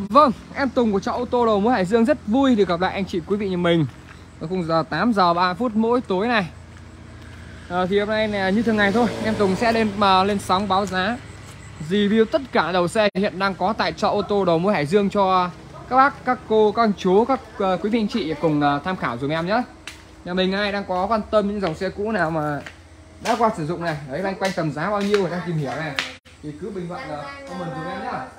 Vâng, em Tùng của Trọ Ô Tô Đầu Mối Hải Dương rất vui được gặp lại anh chị quý vị nhà mình ở khung giờ 8 giờ 3 phút mỗi tối này. Thì hôm nay là như thường ngày thôi, em Tùng sẽ lên sóng báo giá, review tất cả đầu xe hiện đang có tại Trọ Ô Tô Đầu Mối Hải Dương cho các bác, các cô, các anh chú, các quý vị anh chị cùng tham khảo dùm em nhé. Nhà mình ai đang có quan tâm những dòng xe cũ nào mà đã qua sử dụng này, đấy, loanh quanh tầm giá bao nhiêu người đang tìm hiểu này, thì cứ bình luận comment dùm em nhá.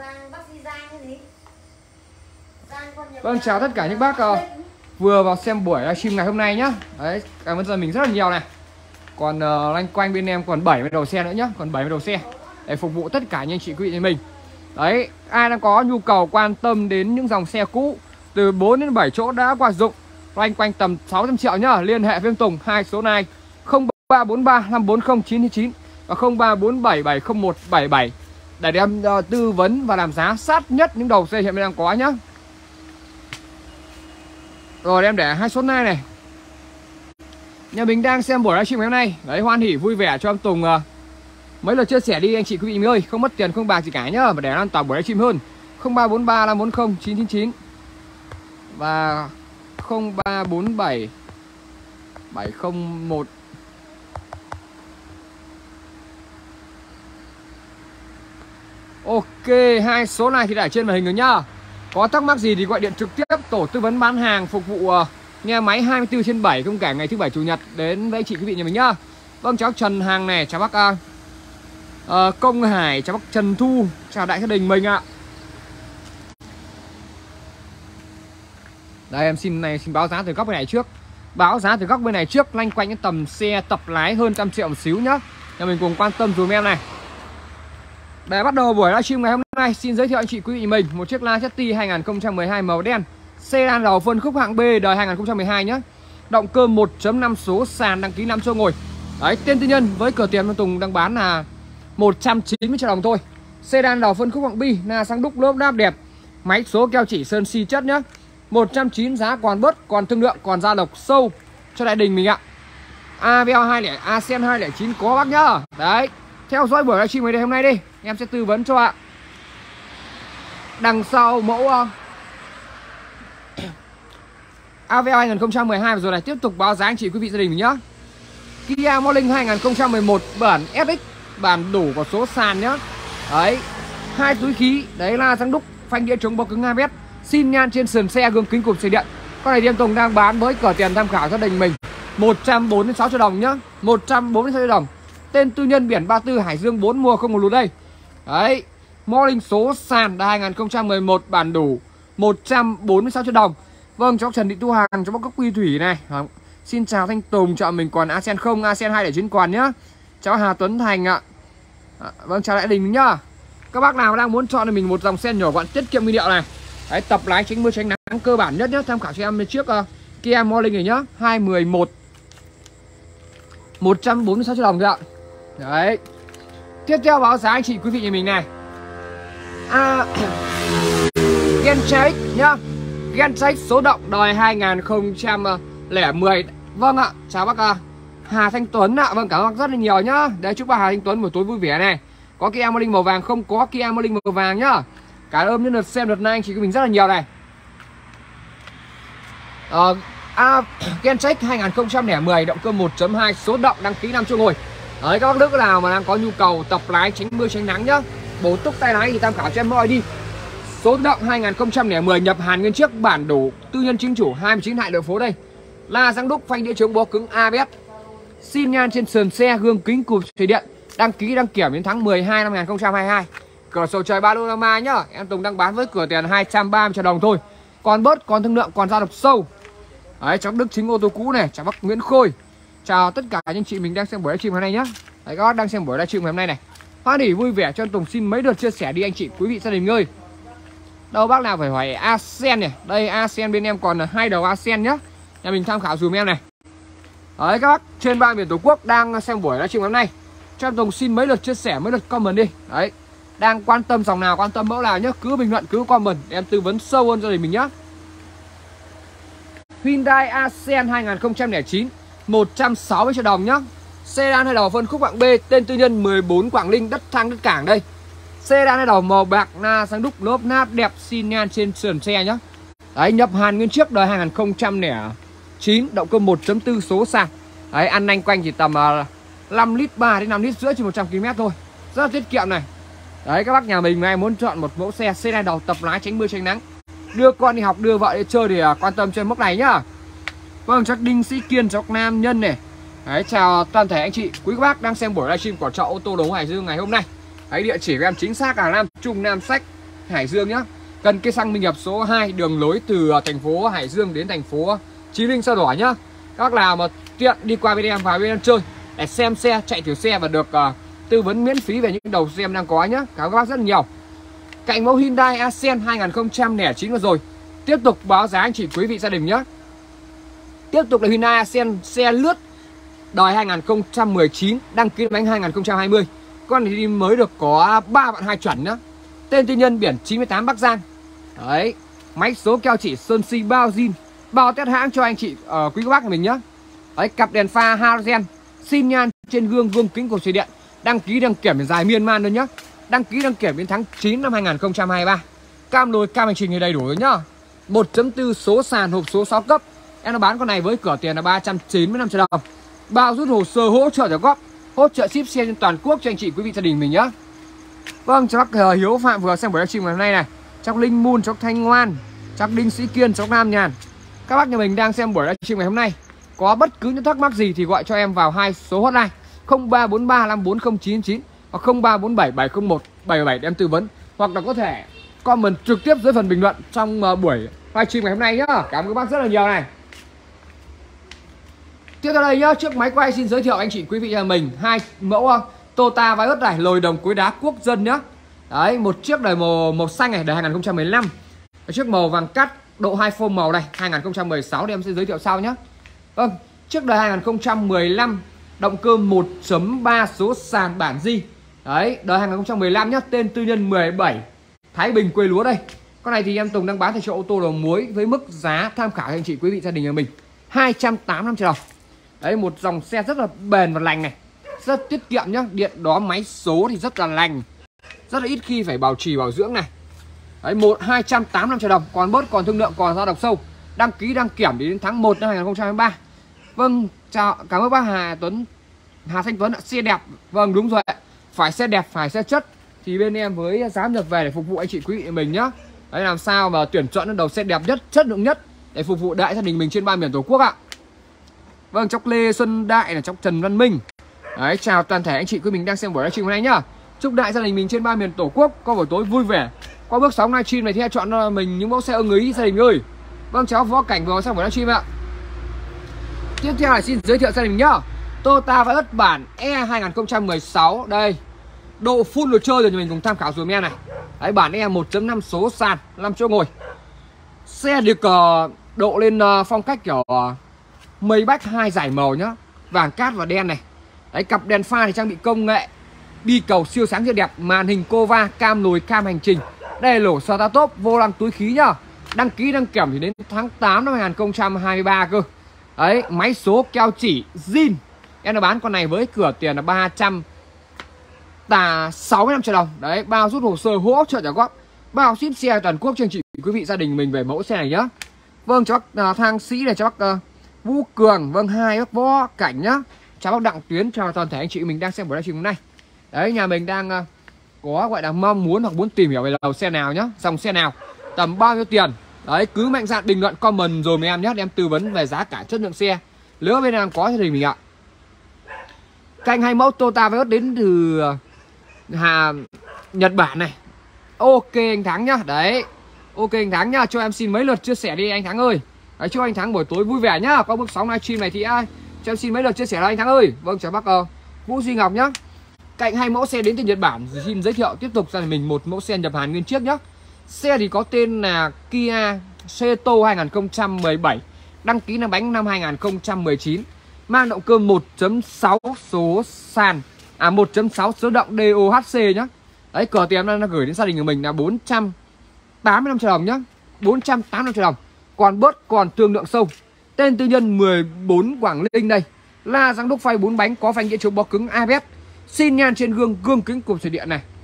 Vâng, chào tất cả những bác vừa vào xem buổi livestream ngày hôm nay nhá. Đấy, cảm ơn giờ mình rất là nhiều này. Còn loanh quanh bên em còn 70 đầu xe nữa nhá, còn 70 đầu xe để phục vụ tất cả những anh chị quý vị như mình. Đấy, ai đang có nhu cầu quan tâm đến những dòng xe cũ từ 4 đến 7 chỗ đã qua sử dụng, loanh quanh tầm 600 triệu nhá, liên hệ với em Tùng hai số này 0343 540 999 và 0347 701 77 để em tư vấn và làm giá sát nhất những đầu xe hiện đang có nhá. Rồi em để hai số này. Nhà mình đang xem buổi livestream ngày hôm nay. Đấy, hoan hỉ vui vẻ cho em Tùng mấy lời chia sẻ đi anh chị quý vị ơi, không mất tiền không bạc gì cả nhá, mà để lan tỏa buổi livestream hơn. 0343 540 999 và 0347 701. Ok, hai số này thì để trên màn hình rồi nhá. Có thắc mắc gì thì gọi điện trực tiếp tổ tư vấn bán hàng phục vụ nghe máy 24/7 không kể ngày thứ bảy chủ nhật đến với anh chị quý vị nhà mình nhá. Vâng, cháu Trần Hàng này, chào bác Công Hải, chào bác Trần Thu, chào đại gia đình mình ạ. Đây em xin báo giá từ góc bên này trước. Báo giá từ góc bên này trước, loanh quanh cái tầm xe tập lái hơn 100 triệu một xíu nhá. Nhà mình cùng quan tâm dùm em này. Để bắt đầu buổi livestream ngày hôm nay, xin giới thiệu anh chị quý vị mình một chiếc Lacetti 2012 màu đen, sedan đầu phân khúc hạng B đời 2012 nhé. Động cơ 1.5 số, sàn đăng ký 5 chỗ ngồi. Đấy, tên tư nhân với cửa tiền Tùng đang bán là 190 triệu đồng thôi. Sedan đầu phân khúc hạng B, là xăng đúc lốp đáp đẹp, máy số keo chỉ sơn xi chất nhá. 190 giá còn bớt, còn thương lượng, còn gia lộc sâu cho đại đình mình ạ. Aveo 20, Ascend 209 có bác nhá. Đấy, theo dõi buổi livestream ngày hôm nay đi, em sẽ tư vấn cho ạ. Đằng sau mẫu Aveo 2012 rồi này, tiếp tục báo giá anh chị quý vị gia đình mình nhá. Kia Morning 2011 bản FX, bản đủ có số sàn nhá. Đấy, hai túi khí, đấy là xăng đúc, phanh đĩa chống bó cứng ABS, xin nhan trên sườn xe, gương kính cụp xe điện. Con này em Tùng đang bán với cửa tiền tham khảo gia đình mình 146 triệu đồng nhá, 146 triệu đồng. Tên tư nhân biển 34 Hải Dương 4 mùa không một lụt đây. Đấy, Morning số sàn 2011 bản đủ 146 triệu đồng. Vâng, cháu Trần Thị Thu Hằng, cháu bác Cốc Quy Thủy này. Xin chào Thanh Tùng, chợ mình còn Ascend không, Ascend 209 còn nhá. Cháu Hà Tuấn Thành ạ. Vâng, chào đại đình nhá. Các bác nào đang muốn chọn cho mình một dòng xe nhỏ gọn tiết kiệm nguyên liệu này. Đấy, tập lái tránh mưa tránh nắng cơ bản nhất nhá, tham khảo cho em trước Kia Morning này nhá, 211 146 triệu đồng thôi ạ. Đấy. Tiếp theo báo giá anh chị quý vị nhà mình này. Gentrix nhá. Gentrix số động đời 2010. Vâng ạ, chào bác Hà Thanh Tuấn ạ. Vâng, cảm ơn rất là nhiều nhá. Đấy, chúc bác Hà Thanh Tuấn buổi tối vui vẻ này. Có Kia Morning màu vàng không? Có Kia Morning màu vàng nhá. Cảm ơn những lượt xem đợt này anh chị của mình rất là nhiều này. Gentrix 2010 động cơ 1.2 số động, đăng ký 5 chỗ ngồi. Đấy, các bác Đức nào mà đang có nhu cầu tập lái tránh mưa tránh nắng nhá, bổ túc tay lái thì tham khảo cho em mọi đi. Số động 2010 nhập Hàn nguyên chiếc, bản đủ, tư nhân chính chủ, 29 Hải Đường phố đây. La xăng đúc, phanh đĩa chống bó cứng ABS, xin nhan trên sườn xe, gương kính cụp thủy điện, đăng ký đăng kiểm đến tháng 12 năm 2022. Cửa sổ trời panorama nhá, em Tùng đang bán với cửa tiền 230 triệu đồng thôi. Còn bớt, còn thương lượng, còn gia độc sâu. Đấy, cháu Đức Chính ô tô cũ này, chào bác Nguyễn Khôi. Chào tất cả anh chị mình đang xem buổi livestream hôm nay nhá. Đấy, các bác đang xem buổi livestream ngày hôm nay này. Hoan hỉ vui vẻ cho em Tùng xin mấy lượt chia sẻ đi anh chị quý vị gia đình ơi. Đâu bác nào phải hỏi Ascend này. Đây Ascend bên em còn 2 đầu Ascend nhá. Nhà mình tham khảo dùm em này. Đấy, các bác trên 3 miền Tổ quốc đang xem buổi livestream hôm nay, cho em Tùng xin mấy lượt chia sẻ, mấy lượt comment đi. Đấy, đang quan tâm dòng nào, quan tâm mẫu nào nhá, cứ bình luận, cứ comment để em tư vấn sâu hơn gia đình mình nhá. Hyundai Ascend 2009 160 triệu đồng nhá. Sedan hay đầu phân khúc hạng B, tên tư nhân 14 Quảng Ninh, đất thang đất cảng đây. Xe đã đầu màu bạc, na sang đúc lốp nát đẹp, xin nhan trên sườn xe nhá. Đấy, nhập Hàn nguyên chiếc đời 2009, động cơ 1.4 số sàn. Đấy, ăn nhanh quanh chỉ tầm 5 lít 3 đến 5 lít rưỡi trên 100 km thôi. Rất là tiết kiệm này. Đấy, các bác nhà mình này muốn chọn một mẫu xe sedan đầu tập lái tránh mưa tránh nắng, đưa con đi học, đưa vợ đi chơi thì quan tâm cho mốc này nhá. Vâng, chắc Đinh Sĩ Kiên, chắc Nam Nhân này. Đấy, chào toàn thể anh chị quý các bác đang xem buổi livestream của chợ ô tô Đồng Hải Dương ngày hôm nay. Đấy, địa chỉ của em chính xác là Nam Trung, Nam Sách, Hải Dương nhá. Cần cây xăng Minh Hiệp số 2, đường lối từ thành phố Hải Dương đến thành phố Chí Linh Sao Đỏ nhá. Các bác nào mà tiện đi qua bên em vào bên em chơi để xem xe, chạy thử xe và được tư vấn miễn phí về những đầu xe em đang có nhá. Cảm ơn các bác rất nhiều. Cạnh mẫu Hyundai Accent 2009 vừa rồi, tiếp tục báo giá anh chị quý vị gia đình nhé. Tiếp tục là Hyundai Accent xe lướt đời 2019, đăng ký bánh 2020. Con này đi mới được có 3 vạn 2 chuẩn nhá. Tên tư nhân, biển 98 Bắc Giang. Đấy, máy số keo chỉ sơn si bao zin, bao test hãng cho anh chị quý các bác của mình nhá. Đấy, cặp đèn pha halogen, xin nhan trên gương, gương kính của xe điện, đăng ký đăng kiểm dài miên man luôn nhá. Đăng ký đăng kiểm đến tháng 9 năm 2023. Cam lồi cam hành trình thì đầy đủ rồi nhá. 1.4 số sàn, hộp số 6 cấp. Em nó bán con này với cửa tiền là 395 triệu đồng. Bao rút hồ sơ, hỗ trợ trả góp, hỗ trợ ship xe trên toàn quốc cho anh chị quý vị gia đình mình nhá. Vâng, cháu bác Hiếu Phạm vừa xem buổi livestream ngày hôm nay này. Cháu Linh Moon, cháu Thanh Ngoan, cháu Đinh Sĩ Kiên, cháu Nam Nhàn. Các bác nhà mình đang xem buổi livestream ngày hôm nay, có bất cứ những thắc mắc gì thì gọi cho em vào hai số hotline 0343 54099 hoặc 0347 701 77 để em tư vấn, hoặc là có thể comment trực tiếp dưới phần bình luận trong buổi livestream ngày hôm nay nhá. Cảm ơn các bác rất là nhiều này. Tiếp theo đây nhá, trước máy quay xin giới thiệu anh chị quý vị nhà mình hai mẫu Toyota Vios này, lồi đồng cối đá quốc dân nhá. Đấy, một chiếc đời màu xanh này đời 2015. Một chiếc màu vàng cắt độ 2 phông màu này 2016 thì em sẽ giới thiệu sau nhá. Vâng, chiếc đời 2015, động cơ 1.3 số sàn bản Di. Đấy, đời 2015 nhá, tên tư nhân 17 Thái Bình quê lúa đây. Con này thì em Tùng đang bán tại chỗ ô tô Đầu Mối với mức giá tham khảo cho anh chị quý vị gia đình nhà mình 285 triệu đồng. Đấy, một dòng xe rất là bền và lành này, rất tiết kiệm nhá. Điện đó máy số thì rất là lành, rất là ít khi phải bảo trì bảo dưỡng này. Đấy, 285 triệu đồng, còn bớt còn thương lượng còn ra độc sâu. Đăng ký đăng kiểm đến tháng 1 năm 2023. Vâng, chào, cảm ơn bác Hà Thanh Tuấn, xe đẹp. Vâng, đúng rồi, phải xe đẹp, phải xe chất thì bên em mới dám nhập về để phục vụ anh chị quý vị mình nhá. Đấy, làm sao mà tuyển chọn đầu xe đẹp nhất, chất lượng nhất để phục vụ đại gia đình mình trên 3 miền Tổ quốc ạ. Vâng, chóc Lê Xuân Đại là chóc Trần Văn Minh. Đấy, chào toàn thể anh chị quý mình đang xem buổi livestream hôm nay nhá. Chúc đại gia đình mình trên 3 miền Tổ quốc có buổi tối vui vẻ. Qua bước sóng livestream này thì hãy chọn cho mình những mẫu xe ưng ý gia đình ơi. Vâng, cháu Võ Cảnh vừa sang buổi livestream ạ. Tiếp theo là xin giới thiệu gia đình nhá. Toyota Vios bản E 2016 đây. Độ full đồ chơi rồi mình cùng tham khảo dùm em này. Đấy, bản E 1.5 số sàn, 5 chỗ ngồi. Xe được độ lên phong cách kiểu Maybach 2 giải màu nhá, vàng cát và đen này. Đấy, cặp đèn pha thì trang bị công nghệ bi cầu siêu sáng siêu đẹp, màn hình Cova, cam lùi, cam hành trình. Đây là lỗ start top, vô lăng túi khí nhá. Đăng ký đăng kiểm thì đến tháng 8 năm 2023 cơ. Đấy, máy số keo chỉ zin. Em đã bán con này với cửa tiền là 365 triệu đồng. Đấy, bao rút hồ sơ, hỗ trợ trả góp, bao ship xe toàn quốc cho anh chị quý vị gia đình mình về mẫu xe này nhá. Vâng, cho bác Thang Sĩ này, cho bác Vũ Cường, vâng, hai bác Võ Cảnh nhá. Chào bác Đặng Tuyến, chào toàn thể anh chị mình đang xem buổi livestream hôm nay. Đấy, nhà mình đang có gọi là mong muốn hoặc muốn tìm hiểu về dòng xe nào nhá, dòng xe nào, tầm bao nhiêu tiền. Đấy, cứ mạnh dạn bình luận comment rồi mấy em nhé, em tư vấn về giá cả, chất lượng xe. Nếu bên em có thì mình ạ. Cạnh hai mẫu Toyota Vios đến từ Nhật Bản này. Ok anh Thắng nhá. Đấy, ok anh Thắng nhá, cho em xin mấy lượt chia sẻ đi anh Thắng ơi. Đấy, chúc anh Thắng buổi tối vui vẻ nhá. Có bước sóng livestream này thì cho em xin mấy lượt chia sẻ đó anh Thắng ơi. Vâng, chào bác Vũ Duy Ngọc nhá. Cạnh hai mẫu xe đến từ Nhật Bản, xin giới thiệu tiếp tục ra mình một mẫu xe nhập Hàn nguyên chiếc nhá. Xe thì có tên là Kia Ceto 2017, đăng ký năm bánh năm 2019, mang động cơ 1.6 số sàn, 1.6 số động DOHC nhá. Đấy, cờ tiền nó gửi đến gia đình của mình là 485 triệu đồng nhá, 485 triệu đồng, còn bớt còn thương lượng sâu. Tên tư nhân 14 Quảng Ninh đây, la răng đúc phay 4 bánh, có phanh đĩa chống bó cứng ABS, xin nhan trên gương kính cụm sưởi điện này,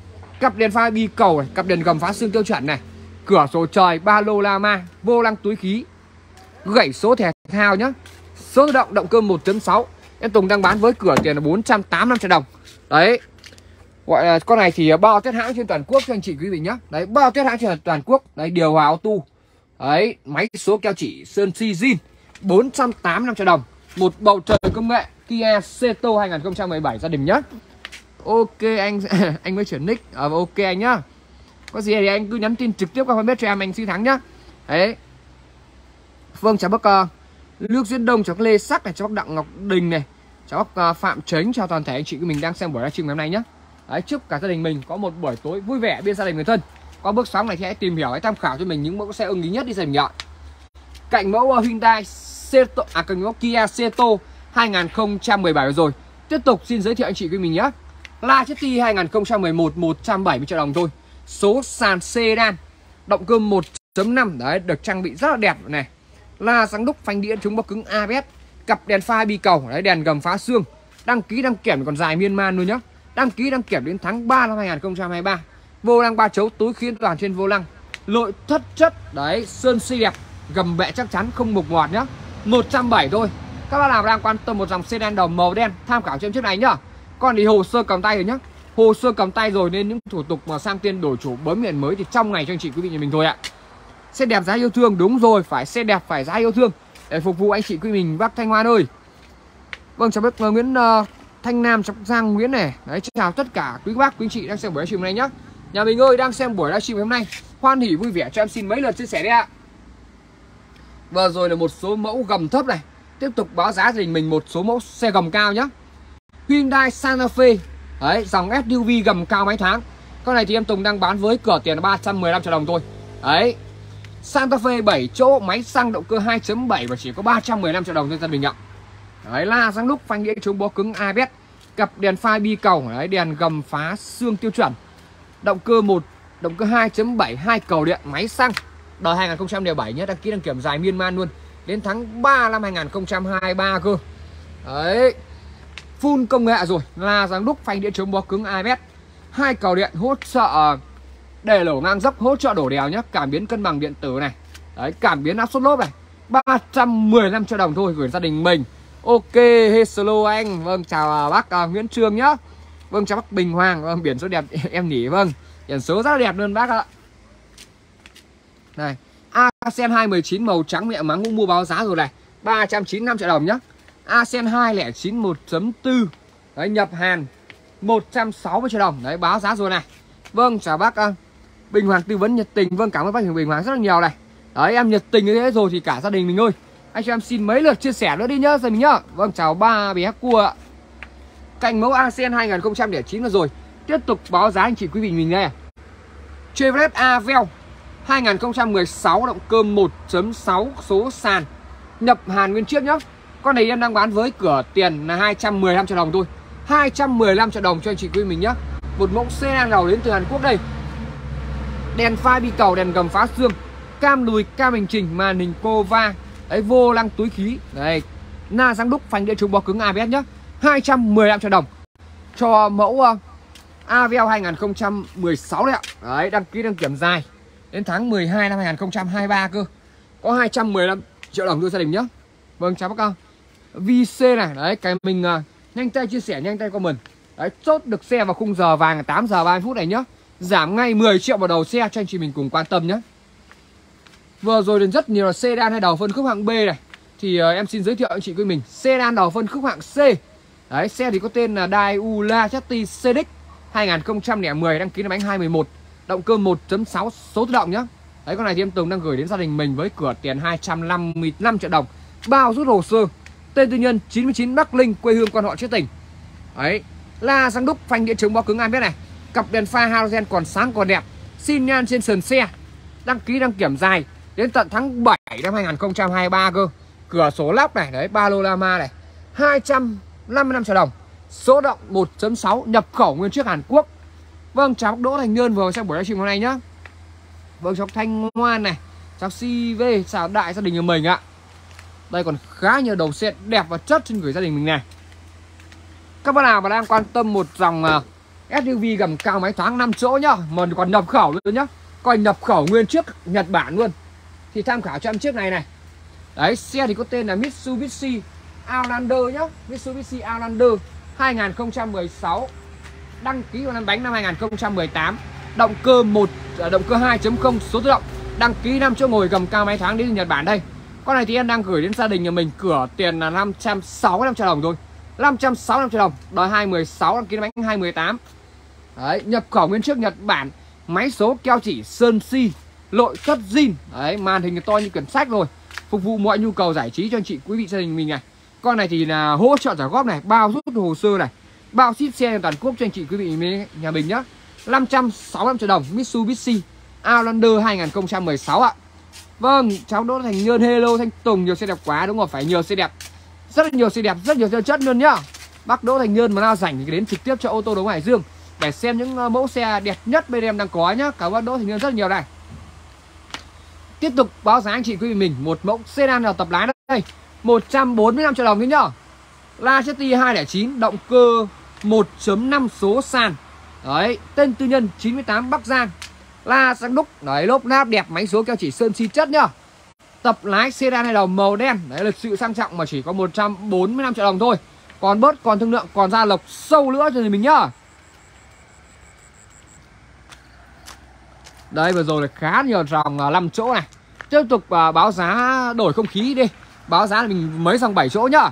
Cặp đèn pha bi cầu này, cặp đèn gầm phá xương tiêu chuẩn này, cửa sổ trời, ba lô la ma, vô lăng túi khí, gãy số thể thao nhá. Số tự động cơ 1.6. Em Tùng đang bán với cửa tiền là 485 triệu đồng. Đấy. Gọi là con này thì bao test hãng trên toàn quốc cho anh chị quý vị nhá. Đấy, bao test hãng trên toàn quốc. Đấy, điều hòa auto. Đấy, máy số keo chỉ sơn xi zin 485 triệu đồng. Một bầu trời công nghệ Kia Ceto 2017 gia đình nhá. Ok anh anh mới chuyển nick. Ok anh nhá. Có gì thì anh cứ nhắn tin trực tiếp qua fanpage cho em, anh xin thắng nhá. Đấy. Vâng, chào bác Lương Duyên Đông, chào bác Lê Sắc này, chào bác Đặng Ngọc Đình này, chào bác Phạm Tránh, chào toàn thể anh chị của mình đang xem buổi livestream ngày hôm nay nhé. Đấy, chúc cả gia đình mình có một buổi tối vui vẻ bên gia đình người thân. Qua bước sóng này thì hãy tìm hiểu, hãy tham khảo cho mình những mẫu xe ưng ý nhất đi gia đình nhọn. Cạnh mẫu Hyundai Ceto, cạnh mẫu Kia Ceto 2017 rồi. Tiếp tục xin giới thiệu anh chị của mình nhé. Lacetti 2011 170 triệu đồng thôi. Số sàn sedan, động cơ 1.5, đấy, được trang bị rất là đẹp này. La răng đúc, phanh đĩa chống bó cứng ABS, cặp đèn pha bi cầu, đấy, đèn gầm phá xương. Đăng ký đăng kiểm còn dài miên man luôn nhá. Đăng ký đăng kiểm đến tháng 3 năm 2023. Vô lăng 3 chấu, túi khí an toàn trên vô lăng. Nội thất chất, đấy, sơn xi đẹp, gầm bệ chắc chắn không mục ngọt nhá. 170 thôi. Các bạn nào đang quan tâm một dòng sedan đầu màu đen, tham khảo cho em chiếc này nhá. Còn thì hồ sơ cầm tay rồi nhá. Hồ sơ cầm tay rồi nên những thủ tục mà sang tên đổi chủ bấm biển mới thì trong ngày cho anh chị quý vị nhà mình thôi ạ. Xe đẹp giá yêu thương, đúng rồi, phải xe đẹp phải giá yêu thương để phục vụ anh chị quý mình bác Thanh Hoan ơi. Vâng, chào bác Nguyễn Thanh Nam, chào Giang Nguyễn này. Đấy, chào tất cả quý bác quý anh chị đang xem buổi livestream này nhá. Nhà mình ơi, đang xem buổi livestream hôm nay, hoan hỉ vui vẻ cho em xin mấy lượt chia sẻ đi ạ. Vừa rồi là một số mẫu gầm thấp này. Tiếp tục báo giá gia đình mình một số mẫu xe gầm cao nhá. Hyundai Santa Fe, đấy, dòng SUV gầm cao máy thoáng. Con này thì em Tùng đang bán với cửa tiền là 315 triệu đồng thôi. Đấy, Santa Fe 7 chỗ, máy xăng động cơ 2.7 và chỉ có 315 triệu đồng thôi gia đình ạ. Đấy, la răng đúc, phanh đĩa chống bó cứng ABS, cặp đèn pha bi cầu, đấy, đèn gầm phá xương tiêu chuẩn. Động cơ 2.7, 2 cầu điện, máy xăng. Đời 2007 nhé, đăng ký đăng kiểm dài miên man luôn. Đến tháng 3 năm 2023 cơ. Đấy, full công nghệ rồi, la răng đúc, phanh đĩa chống bó cứng ABS, 2 cầu điện, hỗ trợ để lổ ngang dốc, hỗ trợ đổ đèo nhé, cảm biến cân bằng điện tử này. Đấy, cảm biến áp suất lốp này, 315 triệu đồng thôi gửi gia đình mình. Ok, hello anh. Vâng, chào bác Nguyễn Trương nhá. Vâng, chào bác Bình Hoàng. Vâng, biển số đẹp em nhỉ. Vâng, biển số rất là đẹp luôn bác ạ. Này, Ascend 219 màu trắng mẹ mắng cũng mua báo giá rồi này, 395 triệu đồng nhá. Ascend 209 1.4, đấy, nhập Hàn 160 triệu đồng. Đấy, báo giá rồi này. Vâng, chào bác Bình Hoàng tư vấn nhiệt tình. Vâng, cảm ơn bác Bình Hoàng rất là nhiều này. Đấy, em nhiệt tình như thế rồi thì cả gia đình mình ơi, anh cho em xin mấy lượt chia sẻ nữa đi nhá gia đình nhá. Vâng, chào ba bé cua ạ. Cạnh mẫu Ascend 2009 là rồi. Tiếp tục báo giá anh chị quý vị mình đây. Chevrolet Aveo 2016 động cơ 1.6 số sàn, nhập Hàn nguyên chiếc nhá. Con này em đang bán với cửa tiền là 215 triệu đồng thôi. 215 triệu đồng cho anh chị quý vị mình nhá. Một mẫu sedan đầu đến từ Hàn Quốc đây. Đèn pha bi cầu, đèn gầm phá xương, cam lùi, cam hành trình, màn hình Cova, đấy, vô lăng túi khí, đấy, na răng đúc, phanh đĩa chống bó cứng ABS nhá. 215 triệu đồng cho mẫu Aveo 2016 đấy ạ. Đấy, đăng ký đăng kiểm dài đến tháng 12 năm 2023 cơ. Có 215 triệu đồng thôi gia đình nhá. Vâng, chào bác VC này. Đấy, cái mình nhanh tay chia sẻ, nhanh tay comment. Đấy, chốt được xe vào khung giờ vàng 8 giờ 30 phút này nhá. Giảm ngay 10 triệu vào đầu xe cho anh chị mình cùng quan tâm nhé. Vừa rồi đến rất nhiều sedan hay đầu phân khúc hạng B này. Thì em xin giới thiệu anh chị quý mình sedan đầu phân khúc hạng C. Đấy, xe thì có tên là Daewoo Lacetti CX 2010, đăng ký năm bánh 211, động cơ 1.6 số tự động nhá. Đấy, con này thì em Tùng đang gửi đến gia đình mình với cửa tiền 255 triệu đồng. Bao rút hồ sơ. Tên tư nhân 99 Bắc Linh, quê hương quan họ Chiết Tình. Đấy, la răng đúc, phanh đĩa chống bó cứng ABS này. Cặp đèn pha halogen còn sáng còn đẹp. Xin nhan trên sườn xe. Đăng ký đăng kiểm dài đến tận tháng 7 năm 2023 cơ. Cửa sổ lắp này, đấy, ba lô la ma này, 255 triệu đồng. Số động 1.6, nhập khẩu nguyên chiếc Hàn Quốc. Vâng, chào bác Đỗ Thành Nhơn vừa xem buổi livestream hôm nay nhá. Vâng, cháu Thanh Ngoan này, cháu CV, chào đại gia đình nhà mình ạ. Đây còn khá nhiều đầu xe đẹp và chất trên gửi gia đình mình này. Các bạn nào mà đang quan tâm một dòng SUV gầm cao máy thoáng 5 chỗ nhá, mà còn nhập khẩu luôn nhá, coi nhập khẩu nguyên chiếc Nhật Bản luôn. Thì tham khảo cho em chiếc này này. Đấy, xe thì có tên là Mitsubishi Outlander nhá, Mitsubishi Outlander 2016, đăng ký vào năm bánh năm 2018, động cơ 2.0 số tự động, đăng ký 5 chỗ ngồi, gầm cao máy thoáng đến từ Nhật Bản đây. Con này thì em đang gửi đến gia đình nhà mình cửa tiền là 565 triệu đồng thôi. 565 triệu đồng, đời 2016, đăng ký bánh 2018. Đấy, nhập khẩu nguyên chiếc Nhật Bản, máy số keo chỉ sơn si, nội thất zin. Đấy, màn hình to như quyển sách rồi, phục vụ mọi nhu cầu giải trí cho anh chị quý vị gia đình mình này. Con này thì là hỗ trợ trả góp này, bao rút hồ sơ này, bao ship xe toàn quốc cho anh chị quý vị nhà mình nhá. 565 triệu đồng, Mitsubishi Outlander 2016 ạ. Vâng, cháu Đỗ Thành Nhơn, hello Thanh Tùng, nhiều xe đẹp quá, đúng rồi, phải nhiều xe đẹp. Rất nhiều xe đẹp, rất nhiều xe chất luôn nhá. Bác Đỗ Thành Nhơn mà nào rảnh thì đến trực tiếp cho Ô tô Đấu Hải Dương để xem những mẫu xe đẹp nhất bên em đang có nhá. Cảm ơn Đỗ Thành Nhơn rất nhiều này. Tiếp tục báo giá anh chị quý vị mình một mẫu sedan nào tập lái đây, 145 triệu đồng thôi nhá. Lacetti 209, động cơ 1.5 số sàn. Đấy, tên tư nhân 98 Bắc Giang. La sang đúc, đấy, lốp náp đẹp, máy số keo chỉ sơn xi chất nhá. Tập lái sedan này đầu màu đen, đấy, lịch sự sang trọng mà chỉ có 145 triệu đồng thôi. Còn bớt, còn thương lượng, còn ra lộc sâu nữa cho mình nhá. Đây, vừa rồi là khá nhiều dòng 5 chỗ này. Tiếp tục báo giá đổi không khí đi. Báo giá là mình mới dòng 7 chỗ nhá.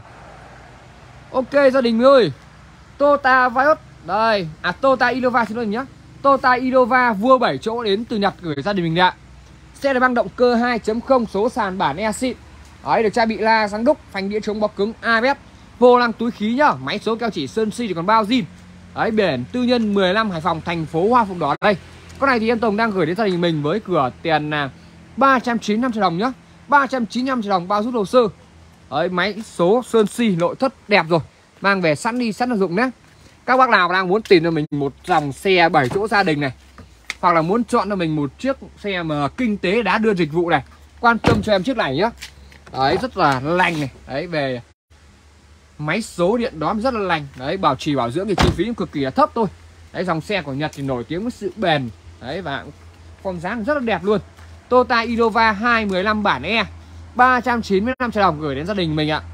Ok gia đình ơi. Toyota Vios, đây, Toyota Innova xin lỗi nhá. Toyota Innova vua 7 chỗ đến từ Nhật gửi gia đình mình ạ. Xe này bằng động cơ 2.0 số sàn bản e xịn. Đấy, được trang bị la sáng đúc, phanh đĩa chống bó cứng ABS, vô lăng túi khí nhá, máy số keo chỉ sơn si thì còn bao zin. Đấy, biển tư nhân 15 Hải Phòng, thành phố Hoa Phượng Đỏ đây. Con này thì em Tùng đang gửi đến gia đình mình với cửa tiền là 395 triệu đồng nhá. 395 triệu đồng bao rút hồ sơ. Đấy, máy số sơn si, nội thất đẹp rồi, mang về sẵn đi sẵn sử dụng nhé. Các bác nào đang muốn tìm cho mình một dòng xe 7 chỗ gia đình này, hoặc là muốn chọn cho mình một chiếc xe mà kinh tế đã đưa dịch vụ này, quan tâm cho em chiếc này nhá. Đấy, rất là lành này. Đấy, về máy số điện đóm rất là lành. Đấy, bảo trì bảo dưỡng thì chi phí cực kỳ là thấp thôi. Đấy, dòng xe của Nhật thì nổi tiếng với sự bền. Đấy, và form dáng rất là đẹp luôn. Toyota Innova 215 bản E, 395 triệu đồng gửi đến gia đình mình ạ.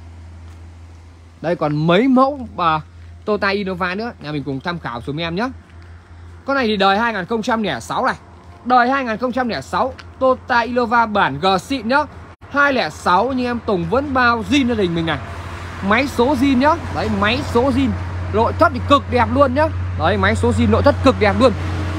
Đây còn mấy mẫu và Toyota Innova nữa, nhà mình cùng tham khảo xuống em nhé. Con này thì đời 2006 này. Đời 2006, Toyota Innova bản G xịn nhá. 206 nhưng em Tùng vẫn bao zin gia đình mình này. Máy số zin nhá. Đấy, máy số zin, nội thất thì cực đẹp luôn nhá. Đấy, máy số zin nội thất cực đẹp luôn.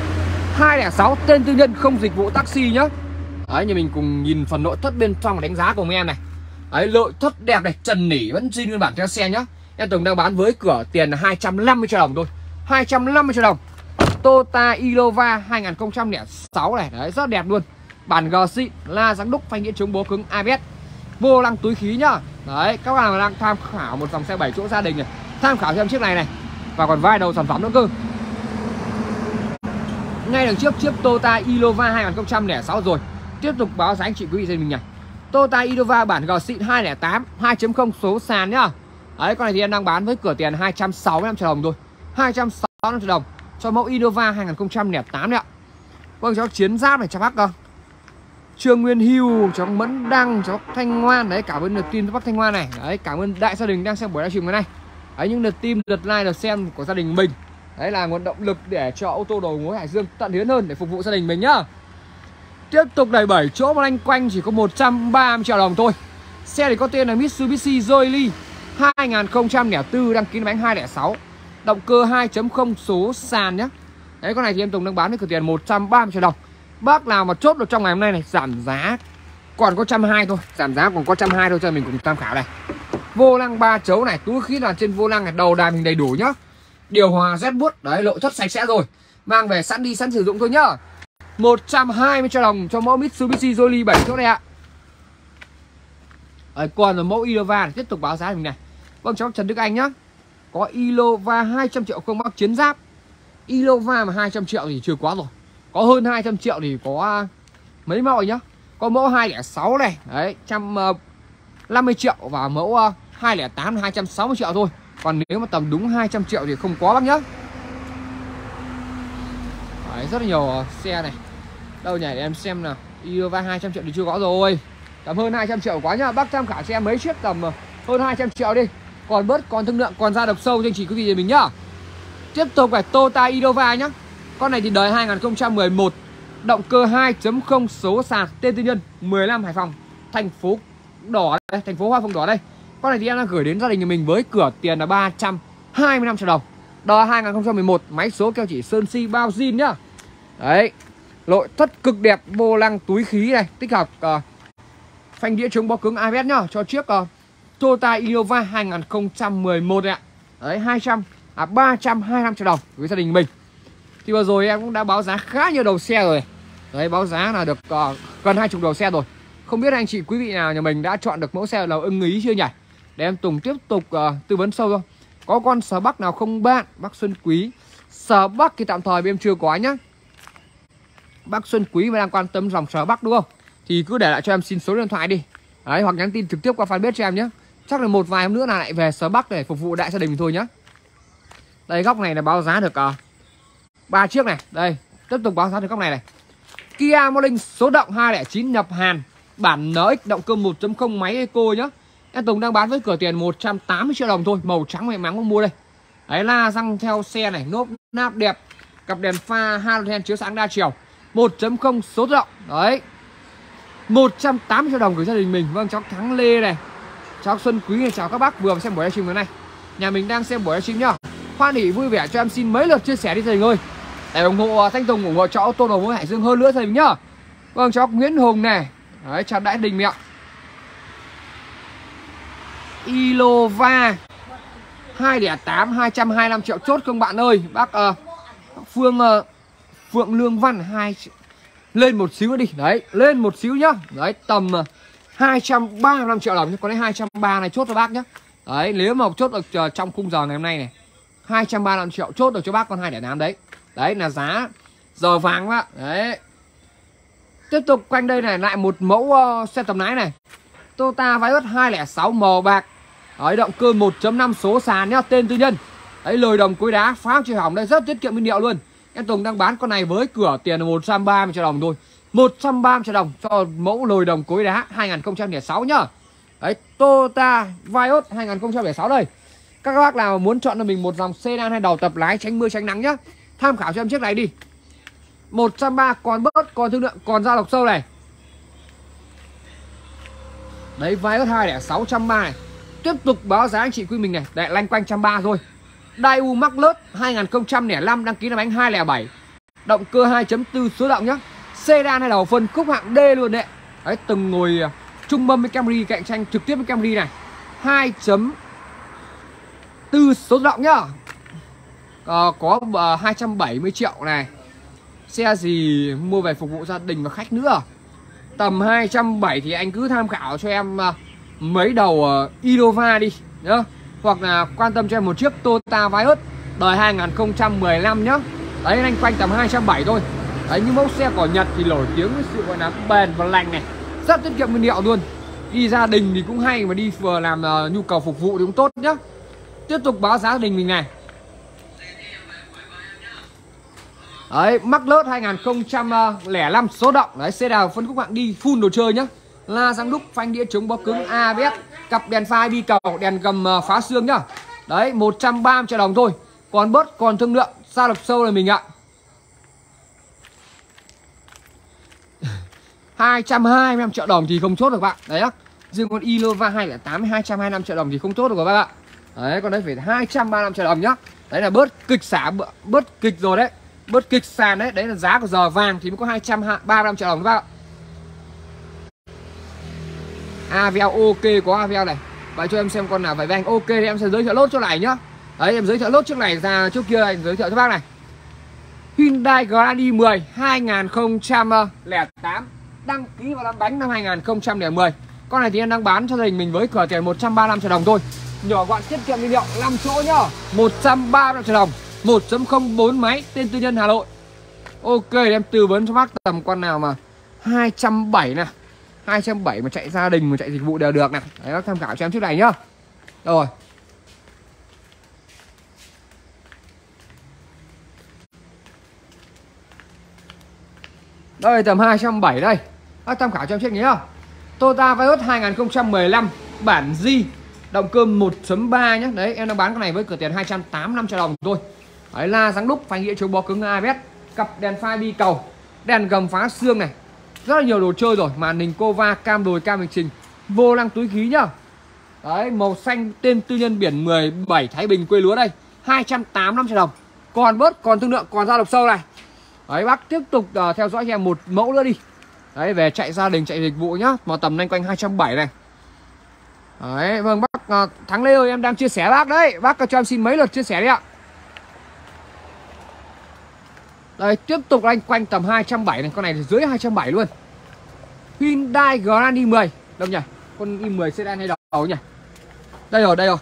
206 tên tư nhân, không dịch vụ taxi nhá. Đấy, nhà mình cùng nhìn phần nội thất bên trong đánh giá của em này. Đấy, nội thất đẹp này, trần nỉ vẫn zin nguyên bản theo xe nhá. Em Tùng đang bán với cửa tiền là 250 triệu đồng thôi. 250 triệu đồng. Toyota Innova 2006 này, đấy, rất đẹp luôn. Bản G xịn, la ráng đúc, phanh đĩa chống bó cứng ABS, vô lăng túi khí nhá. Đấy, các bạn đang tham khảo một dòng xe 7 chỗ gia đình này, tham khảo xem chiếc này này. Và còn vài đầu sản phẩm nữa cơ. Ngay đằng trước chiếc Toyota Innova 2006 rồi. Tiếp tục báo giá anh chị quý vị gia đình này. Toyota Innova bản G xịn 208 2.0 số sàn nhá. Đấy, con này thì em đang bán với cửa tiền 265 triệu đồng thôi. 265 triệu đồng cho mẫu Innova 2008 đấy ạ. Vâng, cháu Chiến Giáp này, chào bác cơ. Trương Nguyên Hưu, cháu Mẫn Đăng, cháu Thanh Ngoan. Đấy, cảm ơn lượt tin bác Thanh Ngoan này. Đấy, cảm ơn đại gia đình đang xem buổi livestream ngày nay. Đấy, những lượt tim, lượt like, lượt xem của gia đình mình. Đấy là nguồn động lực để cho ô tô đầu mối Hải Dương tận hiến hơn để phục vụ gia đình mình nhá. Tiếp tục đẩy 7 chỗ mà lanh quanh chỉ có 130 triệu đồng thôi. Xe thì có tên là Mitsubishi Jolie 2004, đăng ký bánh 206, động cơ 2.0 số sàn nhá. Đấy, con này thì em Tùng đang bán với cửa tiền 130 triệu đồng. Bác nào mà chốt được trong ngày hôm nay này, giảm giá còn có 120 thôi, giảm giá còn có 120 thôi cho mình cùng tham khảo này. Vô lăng 3 chấu này, túi khí là trên vô lăng này, đầu đài mình đầy đủ nhá. Điều hòa rét buốt, đấy, nội thất sạch sẽ rồi, mang về sẵn đi sẵn sử dụng thôi nhá. 120 triệu đồng cho mẫu Mitsubishi Jolie 7 chỗ này ạ. Đấy, còn là mẫu Innova này, tiếp tục báo giá mình này. Vâng, cháu Trần Đức Anh nhá. Có Innova 200 triệu không bác Chiến Giáp. Innova mà 200 triệu thì chưa quá rồi. Có hơn 200 triệu thì có mấy mẫu nhá. Có mẫu 206 này, đấy, 150 triệu, và mẫu 208 là 260 triệu thôi. Còn nếu mà tầm đúng 200 triệu thì không có bác nhá. Đấy, rất là nhiều xe này. Đâu nhỉ, để em xem nào. Innova 200 triệu thì chưa có rồi. Tầm hơn 200 triệu quá nhá. Bác tham khảo cho em mấy chiếc tầm hơn 200 triệu đi. Còn bớt, còn thương lượng, còn ra độc sâu cho anh chị quý vị mình nhá. Tiếp tục phải Toyota Innova nhá. Con này thì đời 2011, động cơ 2.0 số sàn, tên tư nhân, 15 Hải Phòng, thành phố đỏ đây, thành phố Hoa Phượng đỏ đây. Con này thì em đang gửi đến gia đình nhà mình với cửa tiền là 325 triệu đồng. Đời 2011, máy số keo chỉ sơn si bao zin nhá. Đấy, nội thất cực đẹp, vô lăng túi khí này, tích hợp phanh đĩa chống bó cứng ABS nhá, cho chiếc Toyota Innova 2011 này ạ. Đấy, 325 triệu đồng với gia đình mình. Thì vừa rồi em cũng đã báo giá khá nhiều đầu xe rồi. Đấy, báo giá là được gần 20 đầu xe rồi. Không biết anh chị quý vị nào nhà mình đã chọn được mẫu xe nào ưng ý chưa nhỉ? Để em Tùng tiếp tục tư vấn sâu thôi. Có con Sở Bắc nào không bạn? Bác Xuân Quý. Sở Bắc thì tạm thời em chưa có nhá. Bác Xuân Quý mà đang quan tâm dòng Sở Bắc đúng không? Thì cứ để lại cho em xin số điện thoại đi. Đấy, hoặc nhắn tin trực tiếp qua fanpage cho em nhé. Chắc là một vài hôm nữa là lại về Sở Bắc để phục vụ đại gia đình mình thôi nhá. Đây, góc này là báo giá được 3 chiếc này. Đây, tiếp tục báo giá được góc này này. Kia Morning số động 209 nhập Hàn, bản NX, động cơ 1.0 máy Eco nhá. Em Tùng đang bán với cửa tiền 180 triệu đồng thôi, màu trắng may mắn không mua đây. Đấy, la răng theo xe này, nốp náp đẹp, cặp đèn pha halogen chiếu sáng đa chiều, 1.0 số động. Đấy, 180 triệu đồng của gia đình mình. Vâng, cháu Thắng Lê này, cháu Xuân Quý này, chào các bác vừa xem buổi livestream ngày nay. Nhà mình đang xem buổi livestream nhá. Hoan hỉ vui vẻ cho em xin mấy lượt chia sẻ đi gia đình ơi, để ủng hộ Thanh Tùng, ủng hộ cháu ô tô đầu mối Hải Dương hơn nữa gia đình nhá. Vâng, cháu Nguyễn Hùng này. Đấy, chào đại đình mẹ. Innova 208 225 triệu chốt không bạn ơi. Bác Phượng Lương Văn 2 lên một xíu đi. Đấy, lên một xíu nhá. Đấy, tầm 235 triệu đồng. Còn đấy 230 này chốt cho bác nhá. Đấy, nếu mà chốt được trong khung giờ ngày hôm nay này, 235 triệu chốt được cho bác con 208 đấy. Đấy là giá giờ vàng đó. Đấy. Tiếp tục quanh đây này lại một mẫu xe tầm lái này. Toyota Vios 206 màu bạc. Đấy, động cơ 1.5 số sàn nhá, tên tư nhân. Đấy, lồi đồng cối đá, phá chưa hỏng đây, rất tiết kiệm nhiên liệu luôn. Em Tùng đang bán con này với cửa tiền là 130 triệu đồng thôi. 130 triệu đồng cho mẫu lồi đồng cối đá 2006 nhá. Đấy, Toyota Vios 2006 đây. Các bác nào muốn chọn cho mình một dòng sedan hay đầu tập lái tránh mưa tránh nắng nhá, tham khảo cho em chiếc này đi. 130 còn bớt, còn thương lượng, còn ra độc sâu này. Đấy, Vios 20630 này. Tiếp tục báo giá anh chị quý mình này, đại lanh quanh 130 thôi. Daewoo Max Plus 2005 đăng ký là bánh 207. Động cơ 2.4 số động nhá. Sedan hay đầu phân khúc hạng D luôn đấy. Đấy, từng ngồi trung mâm với Camry, cạnh tranh trực tiếp với Camry này. 2.4 số động nhá. Có 270 triệu này. Xe gì mua về phục vụ gia đình và khách nữa. Tầm 270 thì anh cứ tham khảo cho em mấy đầu Innova đi nhá. Hoặc là quan tâm cho em một chiếc Toyota Vios đời 2015 nhá. Đấy, anh quanh tầm 270 thôi. Đấy, những mẫu xe của Nhật thì nổi tiếng với sự gọi là bền và lành này, rất tiết kiệm nhiên liệu luôn. Đi gia đình thì cũng hay, mà đi vừa làm nhu cầu phục vụ thì cũng tốt nhá. Tiếp tục báo giá gia đình mình này. Đấy, Max Plus 2005 số động. Đấy, xe đào phân khúc hạng đi full đồ chơi nhá. La răng đúc, phanh đĩa chống bó cứng ABS, cặp đèn pha bi cầu, đèn gầm phá xương nhá. Đấy, 130 triệu đồng thôi. Còn bớt, còn thương lượng, xa độc sâu là mình ạ. 225 triệu đồng thì không chốt được bạn. Đấy á. Riêng con Innova 208 225 triệu đồng thì không chốt được các bạn ạ. Đấy, con đấy phải 235 triệu đồng nhá. Đấy là bớt kịch xả, bớt kịch rồi đấy. Bớt kịch sàn đấy, đấy là giá của giờ vàng thì mới có 235 triệu đồng các bạn ạ. Avel ok, có Avel này. Vậy cho em xem con nào vậy với anh. Ok thì em sẽ giới thiệu lốt chỗ này nhá. Đấy, em giới thiệu lốt trước này ra trước kia này, giới thiệu cho bác này. Hyundai Grand i10 2008 đăng ký vào làm bánh năm 2010. Con này thì em đang bán cho gia đình mình với cửa tiền 135 triệu đồng thôi. Nhỏ gọn tiết kiệm nhiên liệu 5 chỗ nhá. 135 triệu đồng. 1.04 máy, tên tư nhân Hà Nội. Ok, em tư vấn cho bác tầm con nào mà 270 nè. 270 mà chạy gia đình mà chạy dịch vụ đều được nè. Đấy, bác tham khảo cho em chiếc này nhá. Rồi. Đây tầm 270 đây. Tham khảo cho em chiếc nhá. Toyota Vios 2015 bản G, động cơ 1.3 nhé. Đấy, em đang bán cái này với cửa tiền 285 triệu đồng thôi. Đấy, la dáng đúc, phanh đĩa chống bó cứng ABS, cặp đèn pha bi cầu, đèn gầm phá xương này, rất là nhiều đồ chơi rồi. Màn hình Cova, cam đồi, cam hành trình, vô lăng túi khí nhá. Đấy, màu xanh, tên tư nhân biển 17 Thái Bình quê lúa đây, 285 triệu đồng. Còn bớt, còn thương lượng, còn ra độc sâu này. Đấy, bác tiếp tục theo dõi cho em một mẫu nữa đi. Đấy, về chạy gia đình, chạy dịch vụ nhá, mà tầm nhanh quanh 270 này. Đấy, vâng bác Thắng Lê ơi, em đang chia sẻ bác đấy. Bác cho em xin mấy lượt chia sẻ đi ạ. Đây, tiếp tục anh quanh tầm 270 này, con này thì dưới 270 luôn. Hyundai Grand i10. Đâu nhỉ? Con i10 sedan hay đầu nhỉ? Đây rồi, đây rồi.